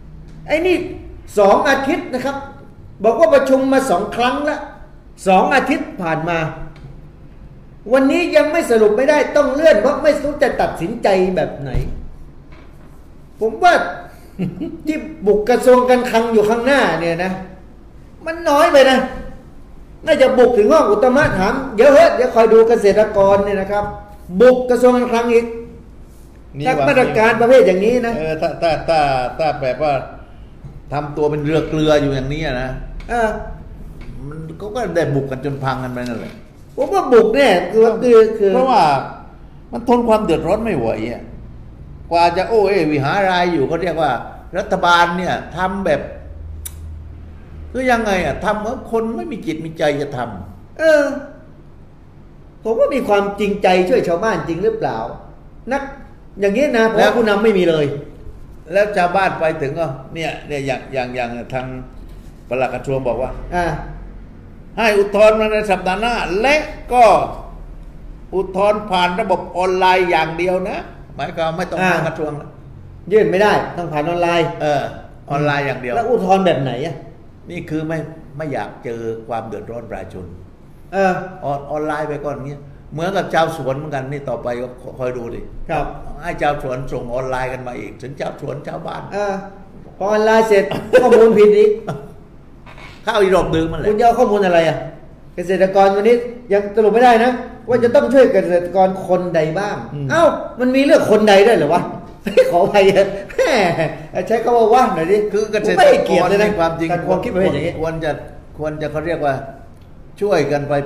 ไอ้นี่2 อาทิตย์นะครับบอกว่าประชุมมา2 ครั้งแล้ว2 อาทิตย์ผ่านมาวันนี้ยังไม่สรุปไม่ได้ต้องเลื่อนเพราะไม่รู้จะตัดสินใจแบบไหนผมว่า ที่บุกกระทรวงการคลังอยู่ข้างหน้าเนี่ยนะมันน้อยไปนะน่าจะบุกถึงห้องอุตมะถามเดี๋ยวคอยดูเกษตรกรเนี่ยนะครับบุกกระทรวงการคลังอีกถ้ามาตรการประเภทอย่างนี้นะถ้าแบบว่าทำตัวเป็นเรือเกลืออยู่อย่างนี้นะมันก็ได้บุกกันจนพังกันไปนั่นแหละผมว่าบุกเนี่ยคือเพราะว่ามันทนความเดือดร้อนไม่ไหวอ่ะกว่าจะโอ้วิหารายอยู่ก็เรียกว่ารัฐบาลเนี่ยทำแบบคือยังไงอ่ะทำเหมือนคนไม่มีจิตมีใจจะทำผมว่ามีความจริงใจช่วยชาวบ้านจริงหรือเปล่านักอย่างนี้นะเพราะผู้นำไม่มีเลยแล้วชาวบ้านไปถึงก็เนี่ยอย่างทางปลัดกระทรวงบอกว่าให้อุทธรณ์มาในสัปดาห์หน้าและก็อุทธรณ์ผ่านระบบออนไลน์อย่างเดียวนะหมายความไม่ต้องมากระทรวงยื่นไม่ได้ต้องผ่านออนไลน์ออนไลน์อย่างเดียวแล้วอุทธรณ์แบบไหนอ่ะนี่คือไม่อยากเจอความเดือดร้อนประชาชนออนไลน์ไปก่อนเงี้ยเหมือนกับชาวสวนเหมือนกันนี่ต่อไปก็คอยดูดิครับให้ชาวสวนส่งออนไลน์กันมาอีกถึงชาวสวนชาวบ้านพอออนไลน์เสร็จข้อมูลผิดอีกเข้าอีรอบดึงมันแหละคุณจะเอาข้อมูลอะไรอ่ะเกษตรกรวันนี้ยังสรุปไม่ได้นะว่าจะต้องช่วยเกษตรกรคนใดบ้างมันมีเรื่องคนใดได้หรือวะขออภัยใช้คำว่าหน่อยดิคือเกษตรกรในความจริงความคิดประเภทอย่างนี้ควรจะเขาเรียกว่าช่วยกันไป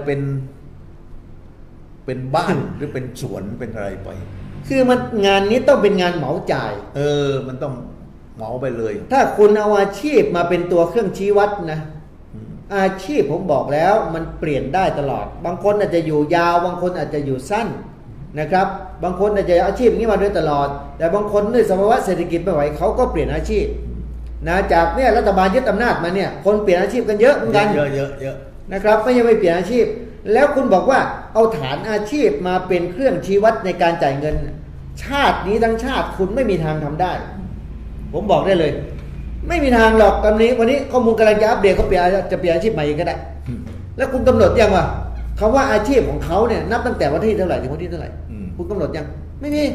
เป็นบ้านหรือเป็นสวนเป็นอะไรไปคือมันงานนี้ต้องเป็นงานเหมาจ่ายมันต้องเหมาไปเลยถ้าคุณเอาอาชีพมาเป็นตัวเครื่องชี้วัดนะอาชีพผมบอกแล้วมันเปลี่ยนได้ตลอดบางคนอาจจะอยู่ยาวบางคนอาจจะอยู่สั้นนะครับบางคนอาจจะอาชีพนี้มาโดยตลอดแต่บางคนด้วยสภาวะเศรษฐกิจไม่ไหวเขาก็เปลี่ยนอาชีพนะจากเนี่ยรัฐบาลยึดอำนาจมาเนี่ยคนเปลี่ยนอาชีพกันเยอะเหมือนกันเยอะนะครับไม่ใช่ไม่เปลี่ยนอาชีพแล้วคุณบอกว่าเอาฐานอาชีพมาเป็นเครื่องชี้วัดในการจ่ายเงินชาตินี้ทั้งชาติคุณไม่มีทางทำได้ผมบอกได้เลยไม่มีทางหรอกตอนนี้วันนี้ข้อมูลกำลังจะอัปเดตเขาจะเปลี่ยนอาชีพใหม่ก็ได้แล้วคุณกำหนดยังว่าคำว่าอาชีพของเขาเนี่ยนับตั้งแต่วันที่เท่าไหร่ถึงวันที่เท่าไหร่คุณกำหนดยังไม่มี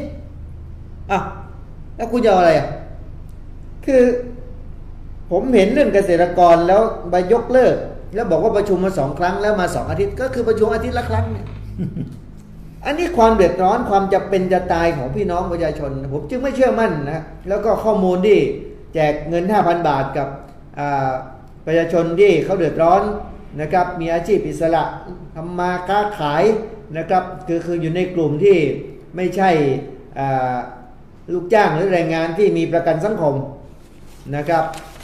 แล้วคุณจะเอาอะไรคือผมเห็นเรื่องเกษตรกรแล้วไปยกเลิกแล้วบอกว่าประชุมมา2 ครั้งแล้วมา2 อาทิตย์ก็คือประชุมอาทิตย์ละครั้งเนี่ย อันนี้ความเดือดร้อนความจะเป็นจะตายของพี่น้องประชาชนผมจึงไม่เชื่อมั่นนะแล้วก็ข้อมูลที่แจกเงิน 5,000 บาทกับประชาชนที่เขาเดือดร้อนนะครับมีอาชีพอิสระทำมาค้าขายนะครับคืออยู่ในกลุ่มที่ไม่ใช่ลูกจ้างหรือแรงงานที่มีประกันสังคมนะครับ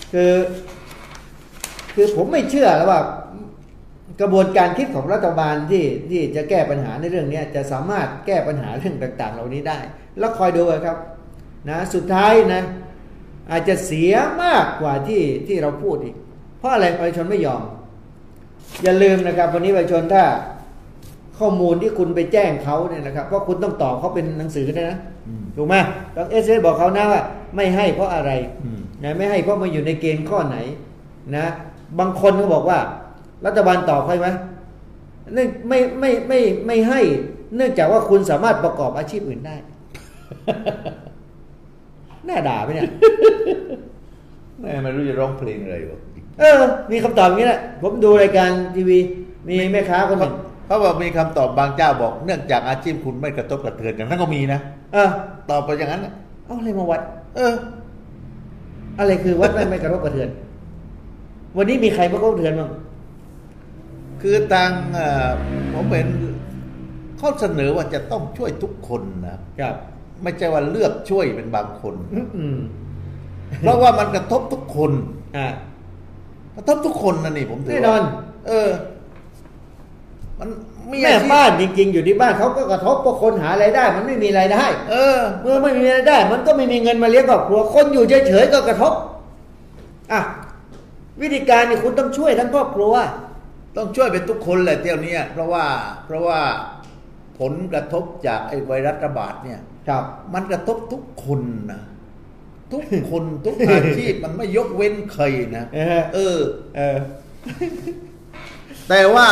คือผมไม่เชื่อแล้วว่ากระบวนการคิดของรัฐบาลที่จะแก้ปัญหาในเรื่องนี้จะสามารถแก้ปัญหาเรื่องต่างๆเหล่านี้ได้แล้วคอยดูครับนะสุดท้ายนะอาจจะเสียมากกว่าที่เราพูดอีกเพราะอะไรประชาชนไม่ยอมอย่าลืมนะครับวันนี้ประชาชนถ้าข้อมูลที่คุณไปแจ้งเขาเนี่ยนะครับเพราะคุณต้องตอบเขาเป็นหนังสือนะถูกไหมต้องSMSบอกเขานะว่าไม่ให้เพราะอะไรนะไม่ให้เพราะมันอยู่ในเกณฑ์ข้อไหนนะบางคนเขาบอกว่ารัฐบาลตอบให้ไหมไม่ให้เนื่องจากว่าคุณสามารถประกอบอาชีพอื่นได้ น่าด่าไหมเนี่ยไม่รู้จะร้องเพลงอะไรวะมีคำตอบอย่างนี้แหละผมดูรายการทีวีมีแม่ค้าคนหนึ่งเขาบอกมีคำตอบบางเจ้าบอกเนื่องจากอาชีพคุณไม่กระทบกระเทือนอย่างนั้นก็มีนะตอบไปอย่างนั้นเอาอะไรมาวัดอะไรคือวัดไม่กระทบกระเทือนวันนี้มีใครมากระทบกระเทือนบ้างคือทางผมเป็นเขาเสนอว่าจะต้องช่วยทุกคนนะครับไม่ใช่ว่าเลือกช่วยเป็นบางคนเพราะว่ามันกระทบทุกคนกระทบทุกคนนะนี่ผมถือแน่นอนมันแม่บ้านจริงๆอยู่ที่บ้านเขาก็กระทบเพราะคนหารายได้มันไม่มีรายได้เมื่อไม่มีรายได้มันก็ไม่มีเงินมาเลี้ยงครอบครัวคนอยู่เฉยๆก็กระทบวิธีการนี่คุณต้องช่วยทั้งครอบครัวต้องช่วยเป็นทุกคนแหละเที่ยวนี้เพราะว่าผลกระทบจากไอ้ไวรัสระบาดเนี่ยมันกระทบทุกคนนะทุกคนทุกอาชีพมันไม่ยกเว้นใครนะแต่ว่า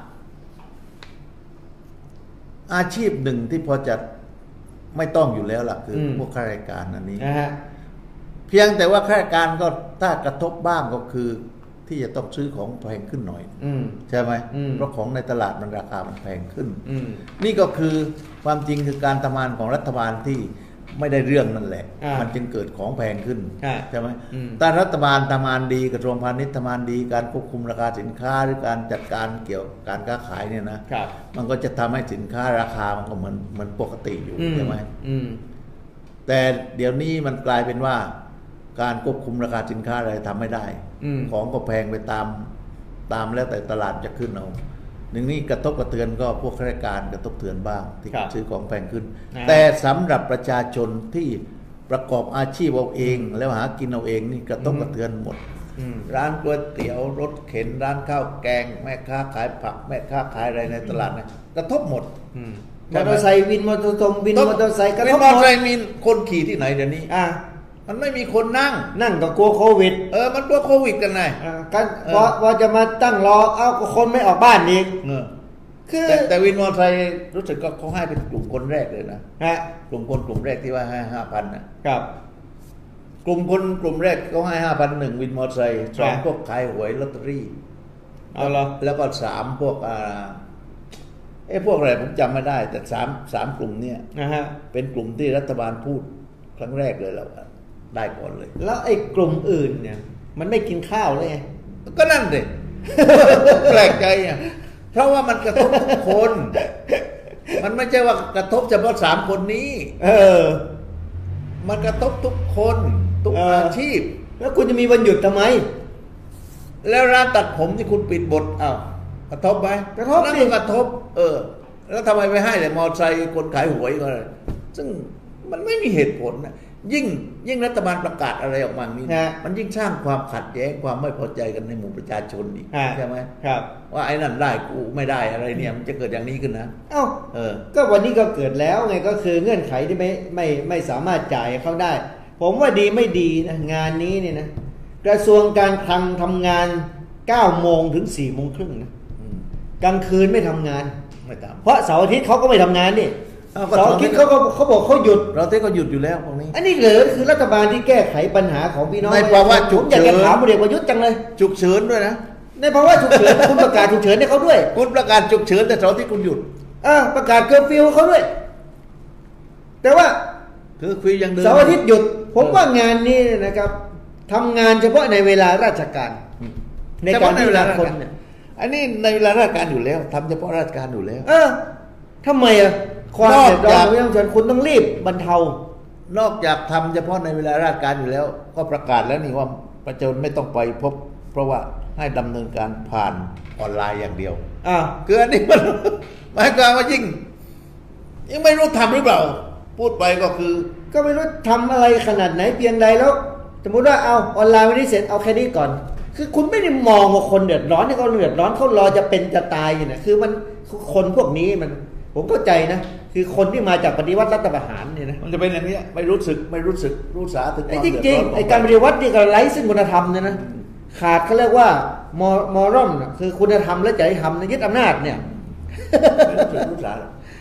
อาชีพหนึ่งที่พอจะไม่ต้องอยู่แล้วล่ะคือพวกข้าราชการอันนี้เพียงแต่ว่าข้าราชการก็ถ้ากระทบบ้างก็คือที่จะต้องซื้อของแพงขึ้นหน่อยใช่ไหมเพราะของในตลาดมันราคามันแพงขึ้นนี่ก็คือความจริงคือการทำงานของรัฐบาลที่ไม่ได้เรื่องนั่นแหละมันจึงเกิดของแพงขึ้นใช่ไหมแต่รัฐบาลทำงานดีกระทรวงพาณิชย์ทำงานดีการควบคุมราคาสินค้าหรือการจัดการเกี่ยวกับการค้าขายเนี่ยนะมันก็จะทำให้สินค้าราคามันก็เหมือนปกติอยู่ใช่ไหมแต่เดี๋ยวนี้มันกลายเป็นว่าการควบคุมราคาสินค้าอะไรทำไม่ได้ของก็แพงไปตามแล้วแต่ตลาดจะขึ้นเอาหนึ่งนี่กระทบกระเทือนก็พวกข้าราชการกระทบกระเทือนบ้างที่ซื้อของแพงขึ้นแต่สำหรับประชาชนที่ประกอบอาชีพเอาเองแล้วหากินเอาเองนี่กระทบกระเทือนหมดร้านก๋วยเตี๋ยวรถเข็นร้านข้าวแกงแม่ค้าขายผักแม่ค้าขายอะไรในตลาดนะกระทบหมดมอเตอร์ไซค์วินมอเตอร์ไซค์วินมอเตอร์ไซค์กระทบหมดมอเตอร์ไซค์มีคนขี่ที่ไหนเดี๋ยวนี้มันไม่มีคนนั่งก็กลัวโควิดมันกลัวโควิดกันไงกันพอจะมาตั้งรอเอาคนไม่ออกบ้านอีกคือแต่วินมอเตอร์ไซค์รู้สึกก็เขาให้เป็นกลุ่มคนแรกเลยนะกลุ่มแรกที่ว่าให้ 5,000 นะครับกลุ่มแรกเขาให้ 5,000 1วินมอเตอร์ไซค์2พวกขายหวยลอตเตอรี่เอาเหรอแล้วก็3พวกพวกอะไรผมจำไม่ได้แต่3กลุ่มเนี่ยเป็นกลุ่มที่รัฐบาลพูดครั้งแรกเลยแล้วได้ก่อนเลยแล้วไอ้กลุ่มอื่นเนี่ยมันไม่กินข้าวเลยไงก็นั่นสิแปลกใจอ่ะเพราะว่ามันกระทบทุกคนมันไม่ใช่ว่ากระทบเฉพาะ3คนนี้มันกระทบทุกคนทุกอาชีพแล้วคุณจะมีวันหยุดทำไมแล้วร้านตัดผมที่คุณปิดบทกระทบไหมกระทบนั่นกระทบแล้วทำไมไม่ให้แต่มอเตอร์ไซค์คนขายหวยก็เลยซึ่งมันไม่มีเหตุผลนะยิ่งรัฐบาลประกาศอะไรออกมานี้มันยิ่งสร้างความขัดแย้งความไม่พอใจกันในหมู่ประชาชนอีกใช่ไหมครับว่าไอ้นั่นได้กูไม่ได้อะไรเนี่ยมันจะเกิดอย่างนี้ขึ้นนะก็วันนี้ก็เกิดแล้วไงก็คือเงื่อนไขที่ไม่สามารถจ่ายเขาได้ผมว่าดีไม่ดีนะงานนี้เนี่ยนะกระทรวงการคลังทำงาน9 โมงถึง 4 โมงครึ่งนะกลางคืนไม่ทำงานเพราะเสาร์อาทิตย์เขาก็ไม่ทำงานนี่เสาร์อาทิตย์เขาบอกเขาหยุดเราเต้ก็หยุดอยู่แล้วตรงนี้อันนี้เลยคือรัฐบาลที่แก้ไขปัญหาของพี่น้องในภาวะฉุกเฉินอยากจะถามพลเอกประยุทธ์จังเลยฉุกเฉินด้วยนะในภาวะฉุกเฉินคุณประกาศฉุกเฉินให้เขาด้วยคุณประกาศฉุกเฉินแต่เสาร์อาทิตย์คุณหยุดประกาศเคอร์ฟิวเขาด้วยแต่ว่าคือฟิวยังเดินเสาร์อาทิตย์หยุดผมว่างานนี้นะครับทำงานเฉพาะในเวลาราชการในการที่ละคนเนี่ยอันนี้ในเวลาราชการอยู่แล้วทำเฉพาะราชการอยู่แล้วทำไมความเดือดร้อนของประชาชนคุณต้องรีบบรรเทานอกจากทำเฉพาะในเวลาราชการอยู่แล้วก็ประกาศแล้วนี่ว่าประชาชนไม่ต้องไปพบเพราะว่าให้ดำเนินการผ่านออนไลน์อย่างเดียวคืออันนี้มันหมายความว่ายิ่งไม่รู้ทำหรือเปล่าพูดไปก็คือก็ไม่รู้ทำอะไรขนาดไหนเพียงใดแล้วสมมติว่าเอาออนไลน์วันนี้เสร็จเอาแค่นี้ก่อนคือคุณไม่ได้มองว่าคนเดือดร้อนที่เขาเดือดร้อนเขารอจะเป็นจะตายอยู่นะคือมันคนพวกนี้มันผมเข้าใจนะคือคนที่มาจากปฏิวัติรัฐประหารเนี่ยนะมันจะเป็นอย่างนี้ไม่รู้สึกรู้สาถึงความเดือดร้อนไอ้การปฏิวัตินี่ก็ไร้ซึ่งคุณธรรมเนี่ยนะขาดเขาเรียกว่ามอรัลคือคุณธรรมและจริยธรรมยึดอำนาจเนี่ยรู้สา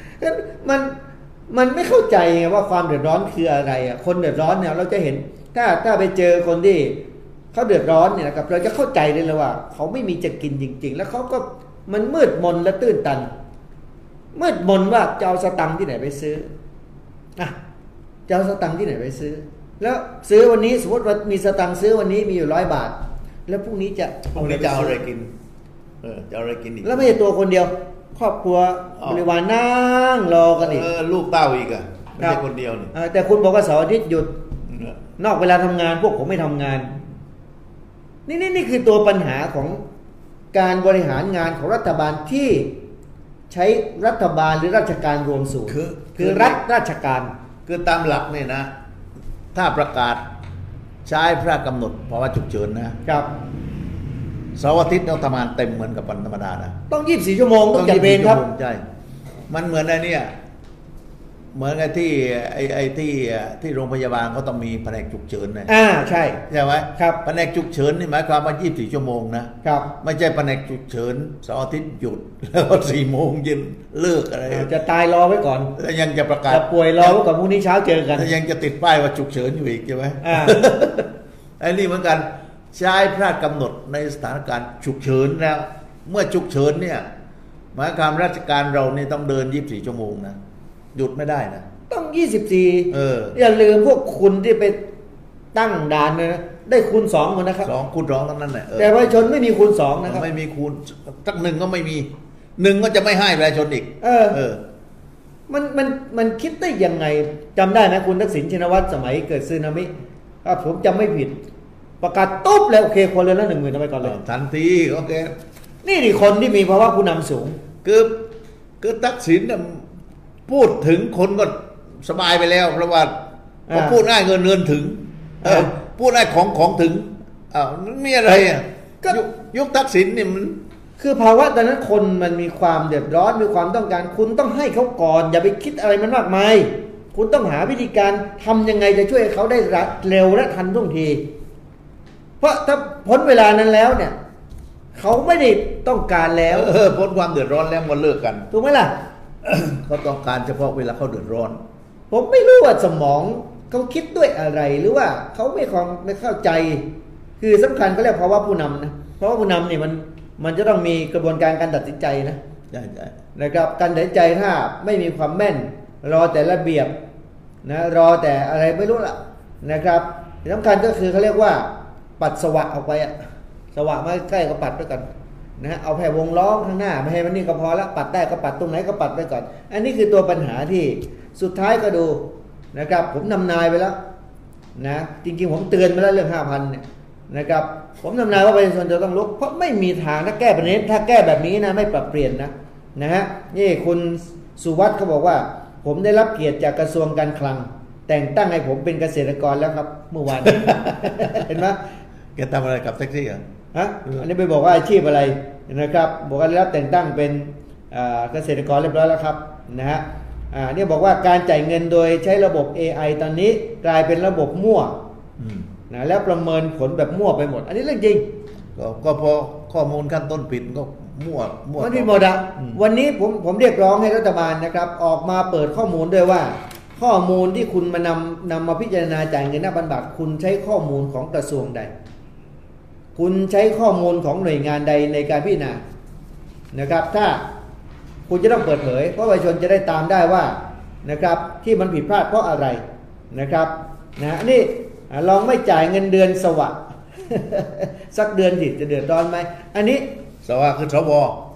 มันไม่เข้าใจไงว่าความเดือดร้อนคืออะไรคนเดือดร้อนเนี่ยเราจะเห็นถ้าไปเจอคนที่เขาเดือดร้อนเนี่ยนะครับเราจะเข้าใจเลยว่าเขาไม่มีจะกินจริงๆแล้วเขาก็มันมืดมนและตื้นตันมืดมนว่าจะเอาสตังค์ที่ไหนไปซื้อจะเอาสตังค์ที่ไหนไปซื้อแล้วซื้อวันนี้สมมติว่ามีสตังค์ซื้อวันนี้มีอยู่100 บาทแล้วพรุ่งนี้จะเอาอะไรกินจะเอาอะไรกินอีกแล้วไม่ใช่ตัวคนเดียวครอบครัวบริวารนั่งรอกันอีกลูกเต้าอีกไม่ใช่คนเดียวนี่แต่คุณบอกว่าเสาร์อาทิตย์หยุดนอกเวลาทำงานพวกผมไม่ทำงานนี่คือตัวปัญหาของการบริหารงานของรัฐบาลที่ใช้รัฐบาลหรือราชการรวมศูนย์คือรัฐราชการคือตามหลักเนี่ยนะถ้าประกาศใช้พระกำหนดภาวะฉุกเฉินนะครับเสาร์อาทิตย์เราทำงานเต็มเหมือนกับวันธรรมดานะต้อง24 ชั่วโมงต้องจัดเวรครับใช่มันเหมือนอะไรเนี่ยเหมือนกับที่ที่โรงพยาบาลเขาต้องมีแผนกฉุกเฉินนะใช่ใช่ไหมครับแผนกฉุกเฉินนี่หมายความว่า24 ชั่วโมงนะครับไม่ใช่แผนกฉุกเฉินเสาร์อาทิตย์หยุดแล้วก็4 โมงเย็นเลิกอะไรจะตายรอไว้ก่อนแล้วยังจะประกาศจะป่วยรอไว้ก่อนพรุ่งนี้เช้าเจอกันแล้วยังจะติดป้ายว่าฉุกเฉินอยู่อีกใช่ไหมไอ้นี่เหมือนกันใช้พระราชกำหนดในสถานการณ์ฉุกเฉินแล้วเมื่อฉุกเฉินเนี่ยหมายความราชการเราเนี่ยต้องเดิน24 ชั่วโมงนะหยุดไม่ได้นะต้อง24อย่าลืมพวกคุณที่ไปตั้งด่านนะได้คูณ2หมดนะครับ 2คูณ2ทั้งนั้นแหละแต่ประชาชนไม่มีคูณ2นะครับไม่มีคูณสัก1ก็ไม่มี1ก็จะไม่ให้ประชาชนอีกมันคิดได้ยังไงจำได้ไหมคุณทักษิณชินวัตรสมัยเกิดสึนามิถ้าผมจำไม่ผิดประกาศตุ๊บแล้วโอเคคนละ10,000ทำไมก่อนเลยทันทีโอเคนี่คนที่มีภาวะผู้นำสูงคือทักษิณพูดถึงคนก็สบายไปแล้วเพราะว่าพอพูดง่ายเงินถึงพูดง่ายของถึงมีอะไรก็ยุคทักษิณนี่มันคือภาวะตอนนั้นคนมันมีความเดือดร้อนมีความต้องการคุณต้องให้เขาก่อนอย่าไปคิดอะไรมันมากมายคุณต้องหาวิธีการทำยังไงจะช่วยเขาได้เร็วและทันท่วงทีเพราะถ้าพ้นเวลานั้นแล้วเนี่ยเขาไม่ได้ต้องการแล้วพ้นความเดือดร้อนแล้วมันเลิกกันถูกไหมล่ะเขาต้องการเฉพาะเวลาเขาเดือดร้อนผมไม่รู้ว่าสมองเขาคิดด้วยอะไรหรือว่าเขาไม่เข้าใจคือสำคัญเขาเรียกภาวะผู้นำนะเพราะว่าผู้นำเนี่ยมันจะต้องมีกระบวนการการตัดสินใจนะใช่นะครับการตัดสินใจถ้าไม่มีความแม่นรอแต่ระเบียบนะรอแต่อะไรไม่รู้ล่ะนะครับสำคัญก็คือเขาเรียกว่าปัดสวะออกไปสวะมาใกล้ก็ปัดไปก่อนนะเอาแผ่วงล้อมข้างหน้าไม่ให้มันนี่ก็พอละปัดได้ก็ปัดตรงไหนก็ปัดไปก่อนอันนี้คือตัวปัญหาที่สุดท้ายก็ดูนะครับผมนำนายไปแล้วนะจริงๆผมเตือนไปแล้วเรื่อง 5,000 เนี่ยนะครับผมนำนายว่าประชาชนจะต้องลุกเพราะไม่มีทางถ้าแก้ประเด็นถ้าแก้แบบนี้นะไม่ปรับเปลี่ยนนะฮะนี่คุณสุวัฒน์เขาบอกว่าผมได้รับเกียรติจากกระทรวงการคลังแต่งตั้งให้ผมเป็นเกษตรกรแล้วครับเมื่อวานเห็นไหมแกทำอะไรกับแท็กซี่อันนี้ไปบอกว่าอาชีพอะไรนะครับบอกว่าได้รับแต่งตั้งเป็นเกษตรกรเรียบร้อยแล้วครับนะฮะเนี่ยบอกว่าการจ่ายเงินโดยใช้ระบบ AI ตอนนี้กลายเป็นระบบมั่วนะแล้วประเมินผลแบบมั่วไปหมดอันนี้เรื่องจริงก็พอข้อมูลขั้นต้นผิดก็มั่วมันมีหมดวันนี้ผมเรียกร้องให้รัฐบาลนะครับออกมาเปิดข้อมูลด้วยว่าข้อมูลที่คุณมานำมาพิจารณาจ่ายเงิน 5,000 บาทคุณใช้ข้อมูลของกระทรวงใดคุณใช้ข้อมูลของหน่วยงานใดในการพิจารณานะครับถ้าคุณจะต้องเปิดเผยเพราะประชาชนจะได้ตามได้ว่านะครับที่มันผิดพลาดเพราะอะไรนะครับนี่ลองไม่จ่ายเงินเดือนสวะ สักเดือนจะเดือดร้อนไหมอันนี้สวะคือสว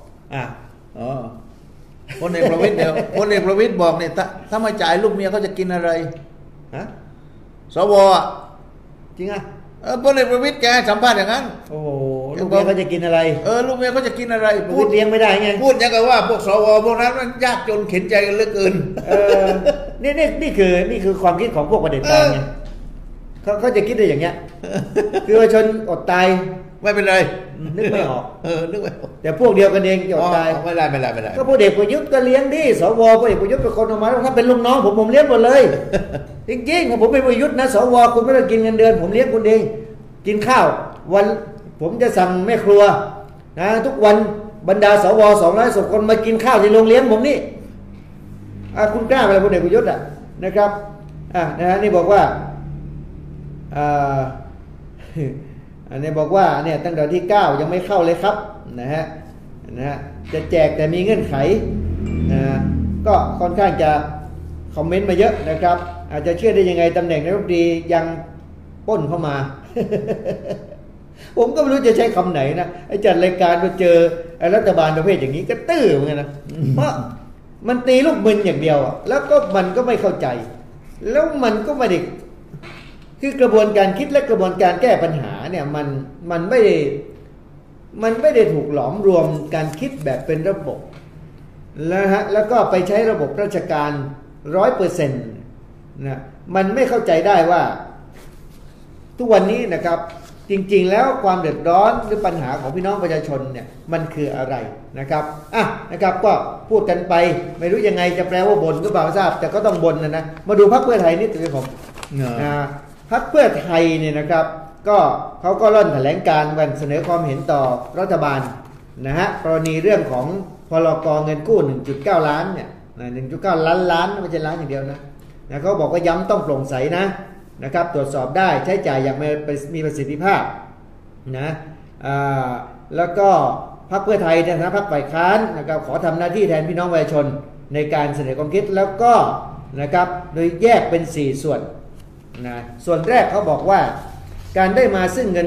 พลเอกประวิตรพลเอกประวิตรบอกเนี่ยถ้าไม่จ่ายลูกเมียเขาจะกินอะไรสวจริงพลเอกประวิตรแกสัมภาษณ์อย่างนั้นโอ้ลูกเมียเขาจะกินอะไรลูกเมียเขาจะกินอะไรพูดเลี้ยงไม่ได้ไงพูดอย่างกับว่าพวกสวพวกนั้นมันยากจนเข็นใจกันเหลือเกินนี่คือความคิดของพวกประเด็จการไงเขาจะคิดได้อย่างเงี้ยคือประชาชนอดตายไม่เป็นไรนึกไม่ออกนึกไม่ออกแต่พวกเดียวกันเองอดตายไม่ได้ก็พลเอกประยุทธ์ก็เลี้ยงดิสวพลเอกประยุทธ์เป็นคนออกมาถ้าเป็นลูกน้องผมเลี้ยงหมดเลยจริงๆผมเป็นประยุทธ์นะสวคุณไม่ต้องกินเงินเดือนผมเลี้ยงคุณเองกินข้าววันผมจะสั่งแม่ครัวนะทุกวันบรรดาสว210 คนมากินข้าวที่โรงเลี้ยงผมนี่คุณกล้าอะไรพลเอกประยุทธ์นะครับนี่บอกว่าอันนี้บอกว่าเนี่ยตั้งแต่ที่9ยังไม่เข้าเลยครับนะฮะจะแจกแต่มีเงื่อนไขก็ค่อนข้างจะคอมเมนต์มาเยอะนะครับอาจจะเชื่อได้ยังไงตำแหน่งนายกรัฐมนตรียังป้นเข้ามา ผมก็ไม่รู้จะใช้คำไหนนะไอ้จัดรายการมาเจอรัฐบาลประเภทอย่างนี้ก็ตื้อเหมือนกันนะเพราะมันตีลูกมึนอย่างเดียวแล้วก็มันก็ไม่เข้าใจแล้วมันก็ไม่ได้คือกระบวนการคิดและกระบวนการแก้ปัญหาเนี่ยมันไม่ได้ถูกหลอมรวมการคิดแบบเป็นระบบแล้วก็ไปใช้ระบบราชการ 100% นะมันไม่เข้าใจได้ว่าทุกวันนี้นะครับจริงๆแล้วความเดือดร้อนหรือปัญหาของพี่น้องประชาชนเนี่ยมันคืออะไรนะครับนะครับก็พูดกันไปไม่รู้ยังไงจะแปลว่าบ่นก็เปล่าทราบแต่ก็ต้องบ่นนะมาดูพรรคเพื่อไทยนิดนึงผมพรรคเพื่อไทยเนี่ยนะครับก็เขาก็ร่อนแถลงการกันเสนอความเห็นต่อรัฐบาลนะฮะกรณีเรื่องของพรก.เงินกู้ 1.9 ล้านเนี่ย 1.9 ล้านไม่ใช่ล้านอย่างเดียวนะเขาบอกว่าย้ำต้องโปร่งใสนะครับตรวจสอบได้ใช้จ่ายอย่างมีประสิทธิภาพนะแล้วก็พรรคเพื่อไทยในฐานะพรรคฝ่ายค้านนะครับขอทำหน้าที่แทนพี่น้องประชาชนในการเสนอความคิดแล้วก็นะครับโดยแยกเป็น 4 ส่วนนะส่วนแรกเขาบอกว่าการได้มาซึ่งเงิน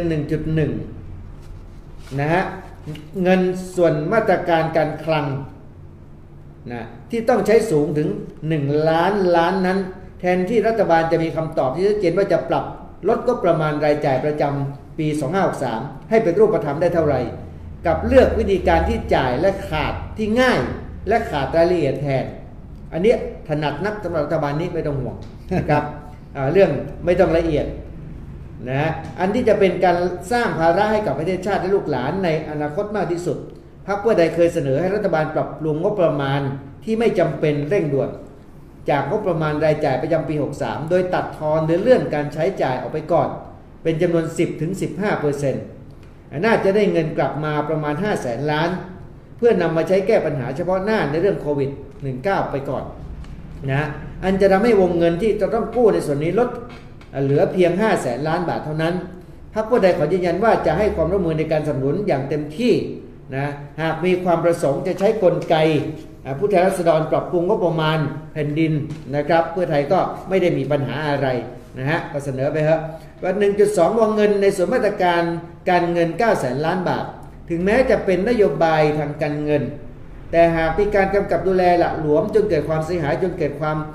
1.1 นะฮะเงินส่วนมาตรการการคลังนะที่ต้องใช้สูงถึง1 ล้านล้านนั้นแทนที่รัฐบาลจะมีคำตอบที่ชัดเจนว่าจะปรับลดงบประมาณรายจ่ายประจำปี 2563 ให้เป็นรูปธรรมได้เท่าไหร่กับเลือกวิธีการที่จ่ายและขาดที่ง่ายและขาดรายละเอียดแทนอันนี้ถนัดนักสำหรับรัฐบาลนี้ไม่ต้องห่วงนะครับเรื่องไม่ต้องละเอียดนะอันที่จะเป็นการสร้างภาระให้กับประเทศชาติและลูกหลานในอนาคตมากที่สุดพรรคเพื่อไทยเคยเสนอให้รัฐบาลปรับปรุงงบประมาณที่ไม่จำเป็นเร่งด่วนจากงบประมาณรายจ่ายประจำปี 63 โดยตัดทอนหรือเลื่อนการใช้จ่ายออกไปก่อนเป็นจำนวน 10-15% น่าจะได้เงินกลับมาประมาณ 500,000 ล้านเพื่อนำมาใช้แก้ปัญหาเฉพาะหน้าในเรื่องโควิด -19 ไปก่อนนะอันจะทำให้วงเงินที่จะต้องกู้ในส่วนนี้ลดเหลือเพียง 500,000 ล้านบาทเท่านั้นพรรคเพื่อไทยขอยืนยันว่าจะให้ความร่วมมือในการสนับสนุนอย่างเต็มที่นะหากมีความประสงค์จะใช้กลไกผู้แทนราษฎรปรับปรุงงบประมาณแผ่นดินนะครับเพื่อไทยก็ไม่ได้มีปัญหาอะไรนะฮะก็เสนอไปครับว่า 1.2 วงเงินในส่วนมาตรการการเงิน 900,000 ล้านบาทถึงแม้จะเป็นนโยบายทางการเงินแต่หากมีการกำกับดูแลหละหลวมจนเกิดความเสียหายจนเกิน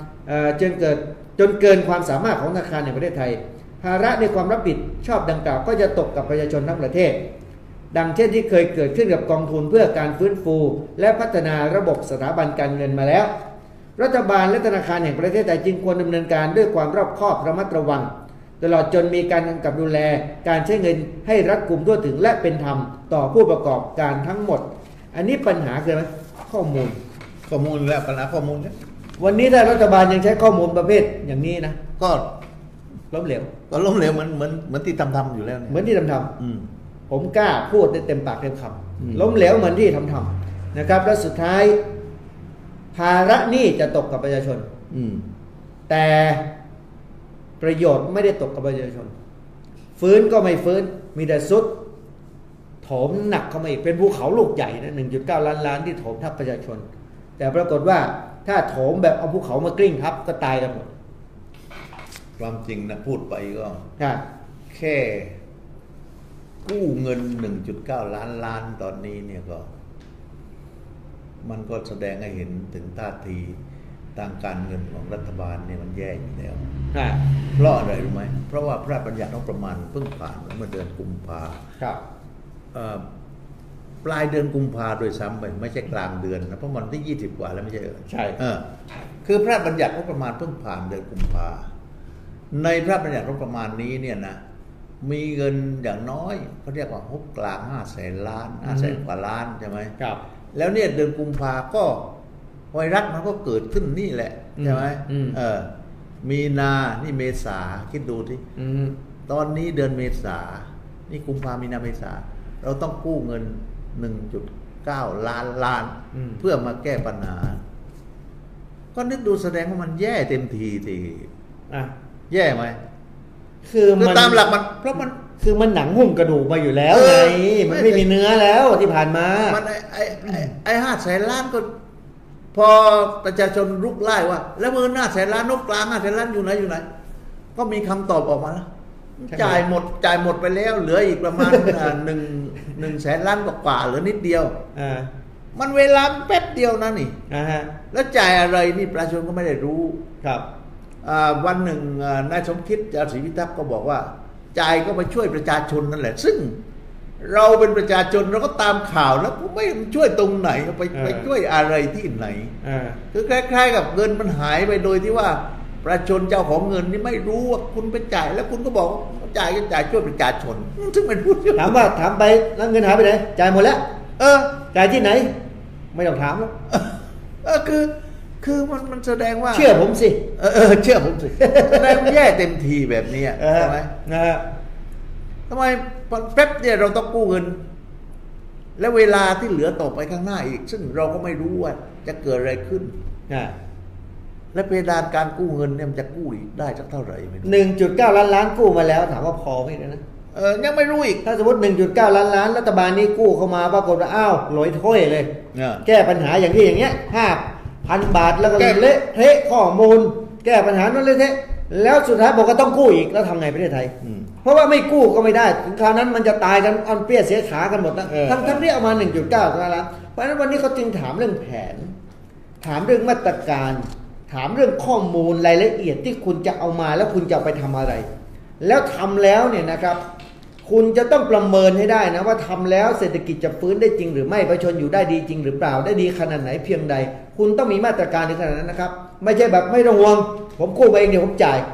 ความสามารถของธนาคารแห่งประเทศไทยภาระในความรับผิดชอบดังกล่าวก็จะตกกับประชาชนทั้งประเทศดังเช่นที่เคยเกิดขึ้นกับกองทุนเพื่อการฟื้นฟูและพัฒนาระบบสถาบันการเงินมาแล้วรัฐบาลและธนาคารแห่งประเทศไทยจึงควรดำเนินการด้วยความรอบคอบระมัดระวังตลอดจนมีการกำกับดูแลการใช้เงินให้รัดกุมทั่วถึงและเป็นธรรมต่อผู้ประกอบการทั้งหมดอันนี้ปัญหาคืออะไรข้อมูลแล้วปัญหาข้อมูลเนี่ยวันนี้ถ้ารัฐบาลยังใช้ข้อมูลประเภทอย่างนี้นะก็ล้มเหลวเหมือนที่ทำอยู่แล้วเนี่ยเหมือนที่ทำผมกล้าพูดได้เต็มปากเต็มคำล้มเหลวเหมือนที่ทำนะครับแล้วสุดท้ายภาระหนี้จะตกกับประชาชนแต่ประโยชน์ไม่ได้ตกกับประชาชนฟื้นก็ไม่ฟื้นมีแต่ซุดโถมหนักเข้ามาอีกเป็นภูเขาลูกใหญ่นะ 1.9 ล้านที่โถมทับประชาชนแต่ปรากฏว่าถ้าโถมแบบเอาภูเขามากลิ้งทับก็ตายกันหมดความจริงนะพูดไปก็แค่กู้เงิน 1.9 ล้านตอนนี้เนี่ยก็มันก็แสดงให้เห็นถึงท่าทีทางการเงินของรัฐบาลเนี่ยมันแย่อยู่แล้วเพราะอะไรรู้ไหมเพราะว่าพระราชบัญญัติงบประมาณเพิ่งผ่านเมื่อเดือนกุมภาปลายเดือนกุมภาโดยซ้ำไปไม่ใช่กลางเดือนนะเพราะมันที่20กว่าแล้วไม่ใช่ใช่คือพระราชบัญญัติงบประมาณเพิ่งผ่านเดือนกุมภาในพระราชบัญญัติงบประมาณนี้เนี่ยนะมีเงินอย่างน้อยเขาเรียกว่างบกลาง500,000 ล้าน500,000 กว่าล้านใช่ไหมครับแล้วเนี่ยเดือนกุมภาก็ไวรัสมันก็เกิดขึ้นนี่แหละใช่ไหมมีนานี่เมษาคิดดูที่ตอนนี้เดือนเมษานี่กุมภามีนาเมษาเราต้องกู้เงิน 1.9 ล้านเพื่อมาแก้ปัญหาก็นึกดูแสดงว่ามันแย่เต็มทีแย่ไหมคือตามหลักมันเพราะมันคือมันหนังหุ้มกระดูกมาอยู่แล้วไงมันไม่มีเนื้อแล้วที่ผ่านมามันไอ้500,000 ล้านก็พอประชาชนลุกไล่ว่าแล้วเงิน500,000 ล้านงบกลาง500,000 ล้านอยู่ไหนก็มีคำตอบออกมาแล้วจ่ายหมดไปแล้วเหลืออีกประมาณ100,000 ล้านกว่าเหลือนิดเดียวมันเวลาแป๊บเดียวนะนี่แล้วจ่ายอะไรนี่ประชาชนก็ไม่ได้รู้ครับวันหนึ่งนายสมคิดจารีพิทักษ์ก็บอกว่าจ่ายก็ไปช่วยประชาชนนั่นแหละซึ่งเราเป็นประชาชนเราก็ตามข่าวแล้วไม่ช่วยตรงไหนไปช่วยอะไรที่ไหนคือคล้ายๆกับเงินมันหายไปโดยที่ว่าประชาชนเจ้าของเงินนี่ไม่รู้ว่าคุณไปจ่ายแล้วคุณก็บอกจ่ายก็จ่ายช่วยประชาชนซึ่งมันพูดถามไปแล้วเงินหายไปไหนจ่ายหมดแล้วจ่ายที่ไหนไม่ต้องถามแล้วคือมันแสดงว่าเชื่อผมสิเชื่อผมสิแสดงแย่เต็มทีแบบนี้ใช่ไหมทำไมแป๊บเดียวเราต้องกู้เงินแล้วเวลาที่เหลือต่อไปข้างหน้าอีกซึ่งเราก็ไม่รู้ว่าจะเกิดอะไรขึ้นและเพดานการกู้เงินเนี่ยมันจะกู้อีกได้สักเท่าไหร่ไม่รู้ 1.9 ล้านล้านกู้มาแล้วถามว่าพอไหมนะยังไม่รู้อีกถ้าสมมติ 1.9 ล้านล้านรัฐบาลนี้กู้เข้ามาปรากฏว่าอ้าวลอยถ้วยเลยแก้ปัญหาอย่างที่อย่างเงี้ย5,000 บาทแล้วก็เละเทะข้อมูลแก้ปัญหานั้นเละเทะแล้วสุดท้ายบอกก็ต้องกู้อีกแล้วทำไงประเทศไทยเพราะว่าไม่กู้ก็ไม่ได้ถึงคราวนั้นมันจะตายกันอันเปี้ยเสียขากันหมดนะทั้งที่เอามา 1.9 ล้านเพราะฉะนั้นวันนี้เขาจึงถามเรื่องแผนถามเรื่องมาตรการถามเรื่องข้อมูลรายละเอียดที่คุณจะเอามาแล้วคุณจะไปทำอะไรแล้วทำแล้วเนี่ยนะครับคุณจะต้องประเมินให้ได้นะว่าทำแล้วเศรษฐกิจจะฟื้นได้จริงหรือไม่ประชาชนอยู่ได้ดีจริงหรือเปล่าได้ดีขนาดไหนเพียงใดคุณต้องมีมาตรการในขนาดนั้นนะครับไม่ใช่แบบไม่ต้องห่วงผมกู้ไปเองเดี๋ยวผมจ่าย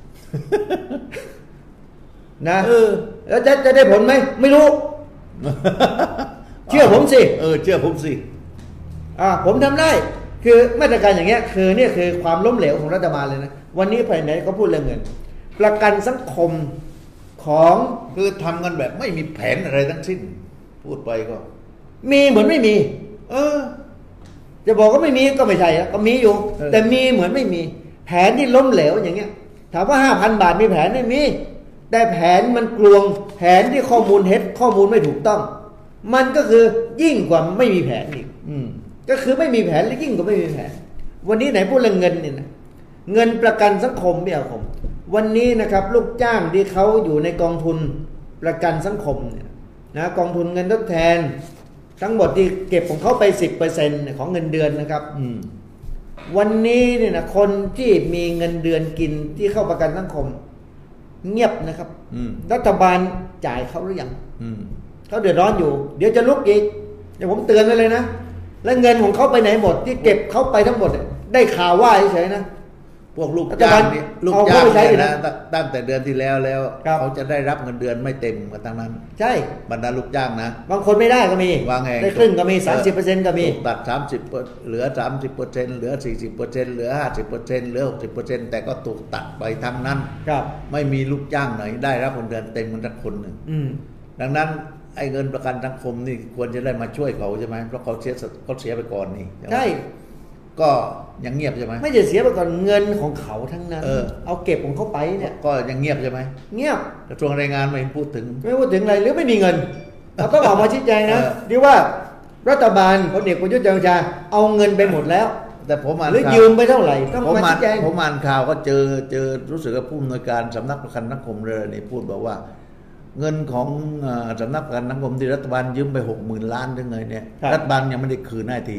นะแล้วจะได้ผลไหมไม่รู้เชื่อผมสิเชื่อผมสิผมทำได้คือมาตรการอย่างเงี้ยคือเนี่ยคือความล้มเหลวของรัฐบาลเลยนะวันนี้ภายในก็พูดเรื่องเงินประกันสังคมของคือทำกันแบบไม่มีแผนอะไรทั้งสิ้นพูดไปก็มีเหมือนไม่มีจะบอกว่าไม่มีก็ไม่ใช่ก็มีอยู่แต่มีเหมือนไม่มีแผนที่ล้มเหลวอย่างเงี้ยถามว่า 5,000 บาทมีแผนไม่มีแต่แผนมันกลวงแผนที่ข้อมูลเท็จข้อมูลไม่ถูกต้องมันก็คือยิ่งกว่าไม่มีแผนอีกก็คือไม่มีแผนและยิ่งกว่าไม่มีแผนวันนี้ไหนพูดเรื่องเงินเนี่ยนะเงินประกันสังคมไม่เอาผมวันนี้นะครับลูกจ้างที่เขาอยู่ในกองทุนประกันสังคมเนี่ยนะกองทุนเงินทดแทนทั้งหมดที่เก็บของเขาไป 10% ของเงินเดือนนะครับวันนี้เนี่ยนะคนที่มีเงินเดือนกินที่เข้าประกันสังคมเงียบนะครับรัฐบาลจ่ายเขาหรือยังเขาเดือดร้อนอยู่เดี๋ยวจะลุกอีกเดี๋ยวผมเตือนไว้เลยนะแล้วเงินของเขาไปไหนหมดที่เก็บเขาไปทั้งหมดได้ข่าวว่าเฉยๆนะพวกลูกจ้างเนี่ยนะตั้งแต่เดือนที่แล้วเขาจะได้รับเงินเดือนไม่เต็มกันทั้งนั้นใช่บรรดาลูกจ้างนะบางคนไม่ได้ก็มีว่าไงได้ครึ่งก็มี 30% ก็มีตัด30เหลือ 30% เหลือ 40% เหลือ 50% เหลือ 60% แต่ก็ถูกตัดไปทั้งนั้นไม่มีลูกจ้างไหนได้รับเงินเดือนเต็มกันสักคนหนึ่งดังนั้นไอ้เงินประกันสังคมนี่ควรจะได้มาช่วยเขาใช่ไหมเพราะเขาเสียไปก่อนนี่ใช่ก็ยังเงียบใช่ไหมไม่จะเสียไปก่อนเงินของเขาทั้งนั้นเอาเก็บของเขาไปเนี่ยก็ยังเงียบใช่ไหมเงียบกระทรวงแรงงานไม่พูดถึงอะไรหรือไม่มีเงินเราต้องออกมาชี้แจงนะดีว่ารัฐบาลพลเอกประยุทธ์จันทร์โอชาเอาเงินไปหมดแล้วแต่ผมอ่านหรือยืมไปเท่าไหร่ต้องมาชี้แจงผมอ่านข่าวก็เจอรู้สึกว่าผู้อำนวยการสำนักประกันสังคมเลยนี่พูดบอกว่าเงินของสำนักประกันสังคมที่รัฐบาลยืมไป 60,000 ล้านถึงไงเนี่ยรัฐบาลยังไม่ได้คืนให้ที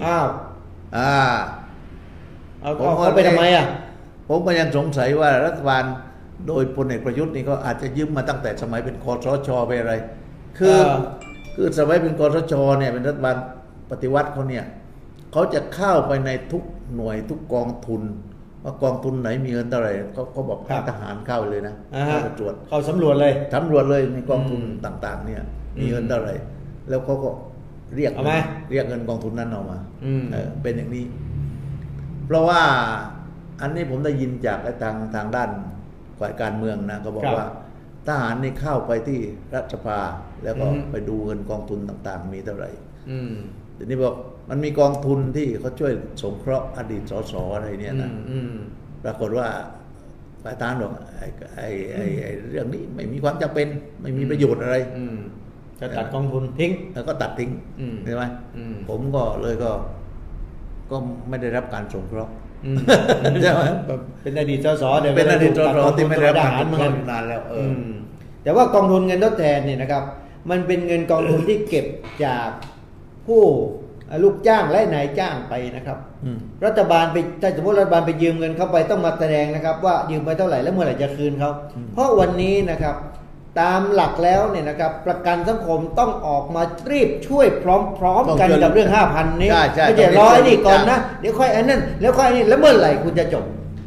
เอาไปทำไมผมก็ยังสงสัยว่ารัฐบาลโดยพลเอกประยุทธ์นี่ก็อาจจะยืมมาตั้งแต่สมัยเป็นคสช.ไปอะไรคือสมัยเป็นคสช.เนี่ยเป็นรัฐบาลปฏิวัติเขาเนี่ยเขาจะเข้าไปในทุกหน่วยทุกกองทุนว่ากองทุนไหนมีเงินเท่าไหร่เขาบอกทหารเข้าเลยนะเข้าตรวจเข้าสำรวจเลยในกองทุนต่างๆเนี่ยมีเงินเท่าไหร่แล้วเขาก็เรียกเงินกองทุนนั้นออกมาเป็นอย่างนี้เพราะว่าอันนี้ผมได้ยินจากทางด้านฝ่ายการเมืองนะก็บอกว่าทหารนี่เข้าไปที่รัฐสภาแล้วก็ไปดูเงินกองทุนต่างๆมีเท่าไหร่ทีนี้บอกมันมีกองทุนที่เขาช่วยสงเคราะห์อดีตสสอะไรเนี่ยนะปรากฏว่าฝ่ายทหารบอกไอ้เรื่องนี้ไม่มีความจำเป็นไม่มีประโยชน์อะไรจะตัดกองทุนทิ้งแล้วก็ตัดทิ้งใช่ไหมผมก็เลยก็ไม่ได้รับการสงเคราะห์ใช่ไหมเป็นอดีตสสเป็นอดีตสสที่ไม่ได้รับการสงเคราะห์นานแล้วแต่ว่ากองทุนเงินทดแทนเนี่ยนะครับมันเป็นเงินกองทุนที่เก็บจากผู้ลูกจ้างและนายจ้างไปนะครับรัฐบาลไปถ้าสมมติรัฐบาลไปยืมเงินเข้าไปต้องมาแสดงนะครับว่ายืมไปเท่าไหร่แล้วเมื่อไหร่จะคืนเขาเพราะวันนี้นะครับตามหลักแล้วเนี่ยนะครับประกันสังคมต้องออกมารีบช่วยพร้อมกันกับเรื่อง 5,000 นี้ไม่ใช่ร้อยนี่ก่อนนะเดี๋ยวค่อยอันนั้นแล้วค่อยนี่แล้วเมื่อไหร่คุณจะจบ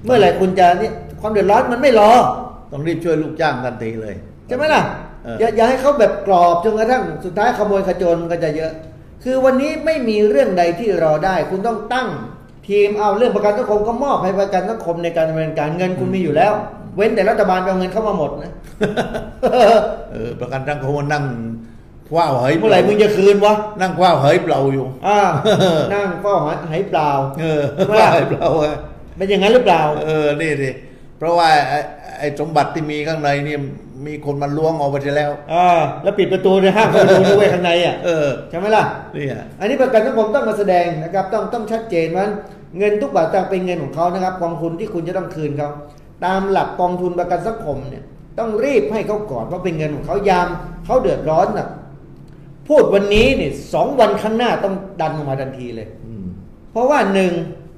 เมื่อไหร่คุณจะนี่ความเดือดร้อนมันไม่รอต้องรีบช่วยลูกจ้างทันทีเลยใช่ไหมล่ะอย่าให้เขาแบบกรอบจนกระทั่งสุดท้ายขโมยขโจรมันก็จะเยอะคือวันนี้ไม่มีเรื่องใดที่รอได้คุณต้องตั้งทีมเอาเรื่องประกันสังคมก็มอบให้ประกันสังคมในการดำเนินการเงินคุณมีอยู่แล้วเว้นแต่รัฐบาลเอาเงินเข้ามาหมดนะประกันสังคมนั่งคว้าเหยเมื่อไหร่มึงจะคืนวะนั่งคว้าเหยเปล่าอยู่นั่งเฝ้าหายเปล่าคว้าเหยเปล่าเป็นอย่างนั้นหรือเปล่านี่ดิเพราะว่าไอ้สมบัติที่มีข้างในนี่มีคนมาล้วงออกไปแล้วแล้วปิดประตูในห้างเขาดูด้วยข้างในใช่ไหมล่ะนี่อันนี้ประกันสังคมต้องมาแสดงนะครับต้องชัดเจนว่าเงินทุกบาทต่างเป็นเงินของเขานะครับกองทุนที่คุณจะต้องคืนเขาตามหลักกองทุนประกันสังคมเนี่ยต้องรีบให้เขาก่อนว่าเป็นเงินของเขายามเขาเดือดร้อนนะพูดวันนี้เนี่ย2 วันข้างหน้าต้องดันออกมาทันทีเลยเพราะว่า1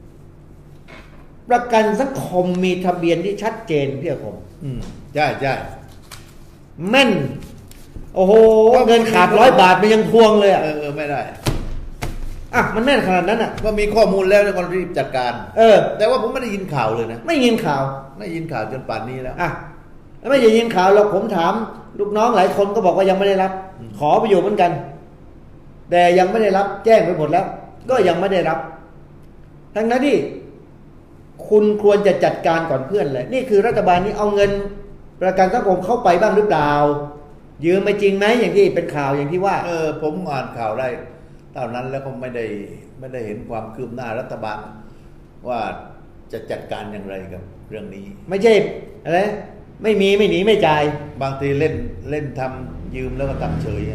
ประกันสังคมมีทะเบียนที่ชัดเจนพี่อาคมใช่แม่นโอ้โหเงินขาด100 บาทมันยังทวงเลยไม่ได้มันแน่นขนาดนั้นก็มีข้อมูลแล้วก็รีบจัดการแต่ว่าผมไม่ได้ยินข่าวเลยนะไม่ยินข่าวจนป่านนี้แล้วไม่ได้ยินข่าวหรอกผมถามลูกน้องหลายคนก็บอกว่ายังไม่ได้รับขอไปอยู่เหมือนกันแต่ยังไม่ได้รับแจ้งไปหมดแล้วก็ยังไม่ได้รับทั้งนั้นที่คุณควรจะจัดการก่อนเพื่อนเลยนี่คือรัฐบาลนี้เอาเงินประกันสังคมเข้าไปบ้างหรือเปล่ายืมไปจริงไหมอย่างที่เป็นข่าวอย่างที่ว่าผมอ่านข่าวได้เท่านั้นแล้วก็ไม่ได้เห็นความคืบหน้ารัฐบาลว่าจะจัดการอย่างไรกับเรื่องนี้ไม่ใช่อะไรไม่มีไม่หนีไม่จ่ายบางทีเล่นทำยืมแล้วก็ทำเฉย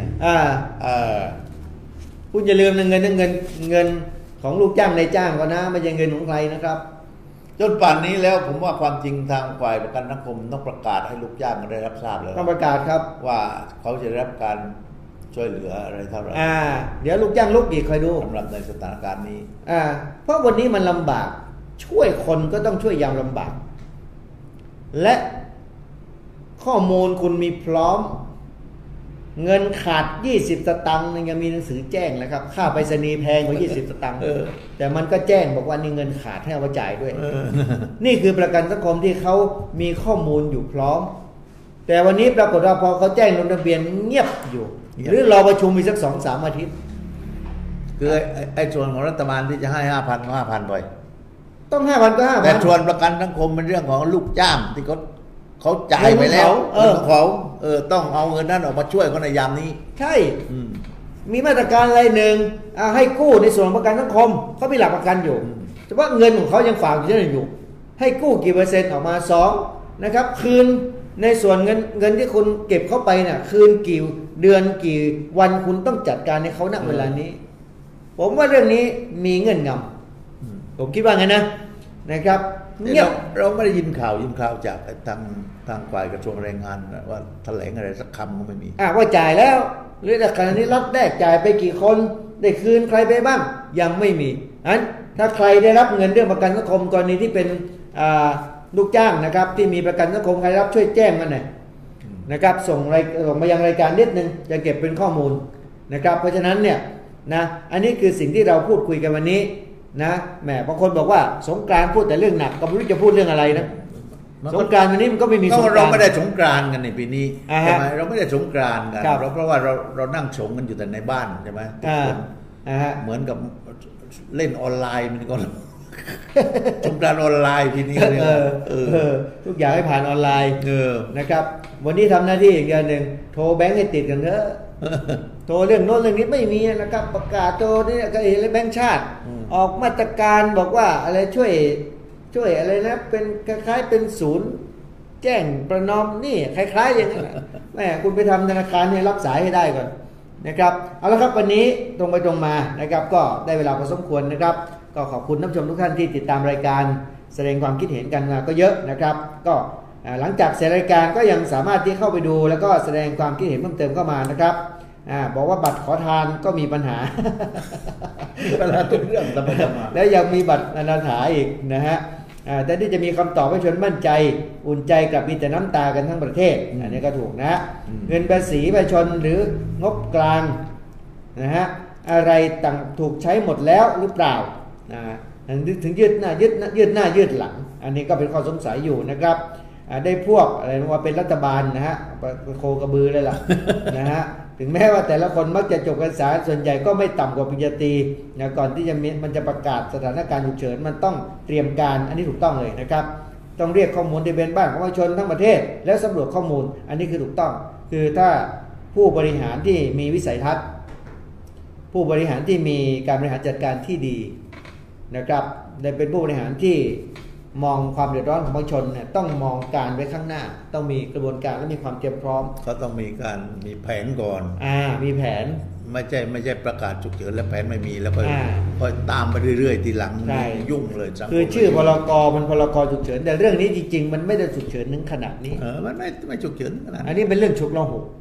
คุณอย่าลืมเงินของลูกจ้างนายจ้างก็นะไม่ใช่เงินของใครนะครับจนป่านนี้แล้วผมว่าความจริงทางฝ่ายประกันสังคมต้องประกาศให้ลูกจ้างได้รับทราบเลยต้องประกาศครับว่าเขาจะได้รับการช่วยเหลืออะไรเท่าไหร่เดี๋ยวลูกจ้างลุกอีกคอยดูสำหรับในสถานการณ์นี้เพราะวันนี้มันลำบากช่วยคนก็ต้องช่วยยามลำบากและข้อมูลคุณมีพร้อมเงินขาด20 สตางค์ยังมีหนังสือแจ้งแล้วครับค่าไปรษณีย์แพงกว่า20 สตางค์แต่มันก็แจ้งบอกว่านี่เงินขาดให้เอามาจ่ายด้วยนี่คือประกันสังคมที่เขามีข้อมูลอยู่พร้อมแต่วันนี้ปรากฏว่าพอเขาแจ้งลงทะเบียนเงียบอยู่หรือรอประชุมอีกสัก 2-3 อาทิตย์คือไอ้ส่วนของรัฐบาลที่จะให้ 5,000 บ่อยต้อง 5,000 ก็ 5,000 แต่ส่วนประกันสังคมเป็นเรื่องของลูกจ้างที่เขาจ่ายไปแล้วเขาต้องเอาเงินนั้นออกมาช่วยเขาในยามนี้ใช่มีมาตรการอะไรหนึ่งให้กู้ในส่วนประกันสังคมเขามีหลักประกันอยู่แต่ว่าเงินของเขายังฝากอยู่ให้กู้กี่เปอร์เซ็นต์ออกมา2นะครับคืนในส่วนเงินที่คุณเก็บเข้าไปเนี่ยคืนกี่เดือนกี่วันคุณต้องจัดการในเขาณเวลานี้ผมว่าเรื่องนี้มีเงื่อนงำผมคิดว่าไงนะครับเงียบเราไม่ได้ยินข่าวจากทางฝ่ายกระทรวงแรงงานว่าแถลงอะไรสักคำก็ไม่มีว่าจ่ายแล้วหรือแต่ขณะนี้รับแรกจ่ายไปกี่คนได้คืนใครไปบ้างยังไม่มีถ้าใครได้รับเงินเรื่องประกันสังคมกรณีที่เป็นลูกจ้างนะครับที่มีประกันสังคมใครรับช่วยแจ้งมาหน่อยนะครับส่งมายังรายการนิดนึงจะเก็บเป็นข้อมูลนะครับเพราะฉะนั้นเนี่ยนะอันนี้คือสิ่งที่เราพูดคุยกันวันนี้นะแหมบางคนบอกว่าสงกรานต์พูดแต่เรื่องหนักก็ไม่รู้จะพูดเรื่องอะไรนะสงกรานต์วันนี้มันก็ไม่มีสงกรานต์เราไม่ได้สงกรานต์กันในปีนี้ใช่ไหมเราไม่ได้สงกรานต์กันเพราะว่าเรานั่งสงกันอยู่แต่ในบ้านใช่ไหมทุกคนเหมือนกับเล่นออนไลน์มันก็สงกรานต์ออนไลน์ทีนี้ทุกอย่างให้ผ่านออนไลน์นะครับวันนี้ทำหน้าที่อีกอย่างหนึ่งโทรแบงค์ให้ติดกันเถอะโทรเรื่องโน้นเรื่องนี้ไม่มีนะครับประกาศโทรนี่ก็เห็นเลยแบงค์ชาติออกมาตรการบอกว่าอะไรช่วยอะไรนะเป็นคล้ายๆเป็นศูนย์แจ้งประนอมนี่คล้ายๆอย่างนั้นแม่คุณไปทำธนาคารให้รับสายให้ได้ก่อนนะครับเอาละครับวันนี้ตรงไปตรงมานะครับก็ได้เวลาพอสมควรนะครับก็ขอบคุณท่านผู้ชมทุกท่านที่ติดตามรายการแสดงความคิดเห็นกันมาก็เยอะนะครับก็หลังจากเสร็จรายการก็ยังสามารถที่เข้าไปดูแล้วก็แสดงความคิดเห็นเพิ่มเติมเข้ามานะครับบอกว่าบัตรขอทานก็มีปัญหาทุกเรื่องแล้วยังมีบัตรอนาถาอีกนะฮะแต่ที่จะมีคำตอบให้ชนมั่นใจอุ่นใจกลับมีแต่น้ำตากันทั้งประเทศอันนี้ก็ถูกนะเงินภาษีประชาชนหรืองบกลางนะฮะอะไรต่างถูกใช้หมดแล้วหรือเปล่าถึงยืดหน้ายืดหลังอันนี้ก็เป็นข้อสงสัยอยู่นะครับได้พวกอะไรว่าเป็นรัฐบาลนะฮะโคกระบือเลยล่ะ นะฮะถึงแม้ว่าแต่ละคนมักจะจบการศึกษาส่วนใหญ่ก็ไม่ต่ำกว่าปริญญาตรีนะก่อนที่มันจะประกาศสถานการณ์ฉุกเฉินมันต้องเตรียมการอันนี้ถูกต้องเลยนะครับต้องเรียกข้อมูลที่เป็นบ้านของประชาชนทั้งประเทศแล้วสำรวจข้อมูลอันนี้คือถูกต้องคือถ้าผู้บริหารที่มีวิสัยทัศน์ผู้บริหารที่มีการบริหารจัดการที่ดีนะครับได้เป็นผู้บริหารที่มองความเดือดร้อนของประชาชนเนี่ยต้องมองการไว้ข้างหน้าต้องมีกระบวนการและมีความเตรียมพร้อมเขาต้องมีแผนก่อนมีแผนไม่ใช่ประกาศฉุกเฉินแล้วแผนไม่มีแล้วก็ตามไปเรื่อยๆทีหลังยุ่งเลยคือชื่อพรกมันพรกฉุกเฉินแต่เรื่องนี้จริงๆมันไม่ได้ฉุกเฉินถึงขนาดนี้มันไม่ฉุกเฉินขนาดอันนี้เป็นเรื่องฉุกละหุก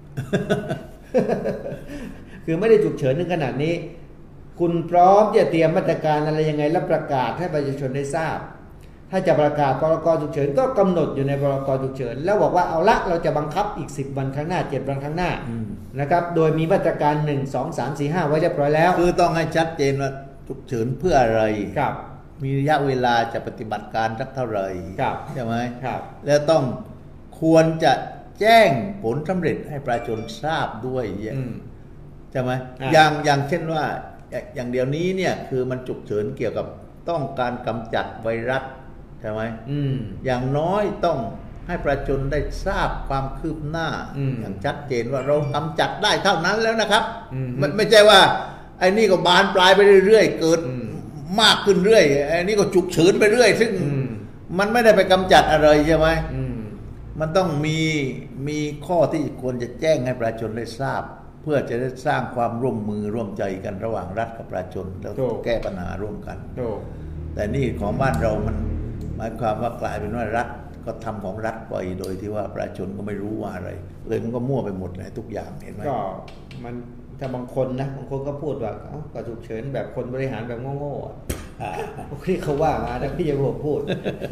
คือไม่ได้ฉุกเฉินถึงขนาดนี้คุณพร้อมจะเตรียมมาตรการอะไรยังไงแล้วประกาศให้ประชาชนได้ทราบถ้าจะประกาศพรกฉุกเฉินก็กำหนดอยู่ในพรกฉุกเฉินแล้วบอกว่าเอาละเราจะบังคับอีก10วันข้างหน้า7วันข้างหน้านะครับโดยมีมาตรการ1 2 3 4 5ไว้เรียบร้อยแล้วคือต้องให้ชัดเจนว่าฉุกเฉินเพื่ออะไรครับมีระยะเวลาจะปฏิบัติการสักเท่าไหร่ใช่ไหมครับแล้วต้องควรจะแจ้งผลสำเร็จให้ประชาชนทราบด้วยใช่ไหมอย่างเช่นว่าอย่างเดี๋ยวนี้เนี่ยคือมันฉุกเฉินเกี่ยวกับต้องการกำจัดไวรัสใช่ไหมอย่างน้อยต้องให้ประชาชนได้ทราบความคืบหน้าอย่างชัดเจนว่าเรากำจัดได้เท่านั้นแล้วนะครับไม่ใช่ว่าไอ้นี่ก็บานปลายไปเรื่อยๆเกิดมากขึ้นเรื่อยไอ้นี่ก็ฉุกเฉินไปเรื่อยซึ่งมันไม่ได้ไปกำจัดอะไรใช่ไหมมันต้องมีข้อที่ควรจะแจ้งให้ประชาชนได้ทราบเพื่อจะได้สร้างความร่วมมือร่วมใจกันระหว่างรัฐกับประชาชนแล้วแก้ปัญหาร่วมกันแต่นี่ของบ้านเรามันหมายความว่ากลายเป็นว่ารัฐก็ทำของรัฐไปโดยที่ว่าประชาชนก็ไม่รู้ว่าอะไรเลยมันก็มั่วไปหมดเลยทุกอย่างเห็นไหมก็มันถ้าบางคนก็พูดว่าก็ฉุกเฉินแบบคนบริหารแบบโง่ๆที่เขาว่ามาแล้วพี่จะบอกพูด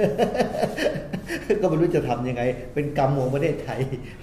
ก็ไม่รู้จะทำยังไงเป็นกรรมของประเทศไทย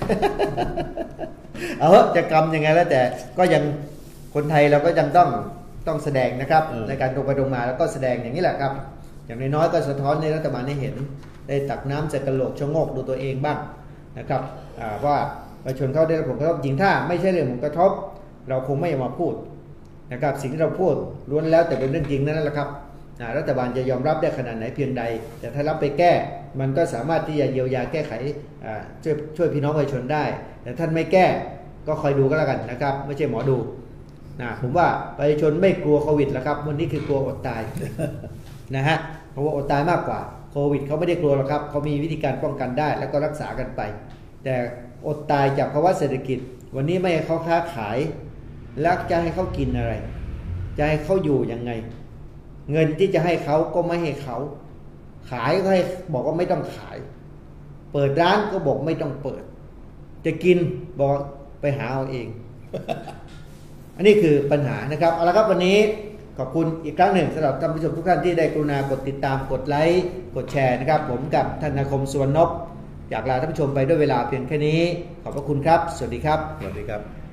เอาจะกรรมยังไงแล้วแต่ก็ยังคนไทยเราก็ยังต้องแสดงนะครับในการตรงไปตรงมาแล้วก็แสดงอย่างนี้แหละครับอย่างน้อยๆก็สะท้อนในรัฐบาลให้เห็นได้ตักน้ำใส่กระโหลกชะโงกดูตัวเองบ้างนะครับว่าประชาชนเขาได้รับผลกระทบจริงถ้าไม่ใช่เรื่องผลกระทบเราคงไม่มาพูดนะครับสิ่งที่เราพูดล้วนแล้วแต่เป็นเรื่องจริงนั่นแหละครับรัฐบาลจะยอมรับได้ขนาดไหนเพียงใดแต่ถ้ารับไปแก้มันก็สามารถที่จะเยียวยาแก้ไขช่วยพี่น้องประชาชนได้แต่ท่านไม่แก้ก็คอยดูก็แล้วกันนะครับไม่ใช่หมอดูผมว่าประชาชนไม่กลัวโควิดแล้วครับวันนี้คือกลัวอดตาย นะฮะเพราะว่าอดตายมากกว่าโควิดเขาไม่ได้กลัวหรอกครับเขามีวิธีการป้องกันได้แล้วก็รักษากันไปแต่อดตายจากภาวะเศรษฐกิจวันนี้ไม่ให้เขาค้าขายแล้วจะให้เขากินอะไรจะให้เขาอยู่ยังไงเงินที่จะให้เขาก็ไม่ให้เขาขายก็ให้บอกว่าไม่ต้องขายเปิดร้านก็บอกไม่ต้องเปิดจะกินบอกไปหาเอาเอง อันนี้คือปัญหานะครับเอาละครับวันนี้ขอบคุณอีกครั้งหนึ่งสำหรับท่านผู้ชมทุกท่านที่ได้กรุณากดติดตามกดไลค์กดแชร์นะครับผมกับธนาคมสุวรรณนพอยากลาท่านผู้ชมไปด้วยเวลาเพียงแค่นี้ขอบพระคุณครับสวัสดีครับสวัสดีครับ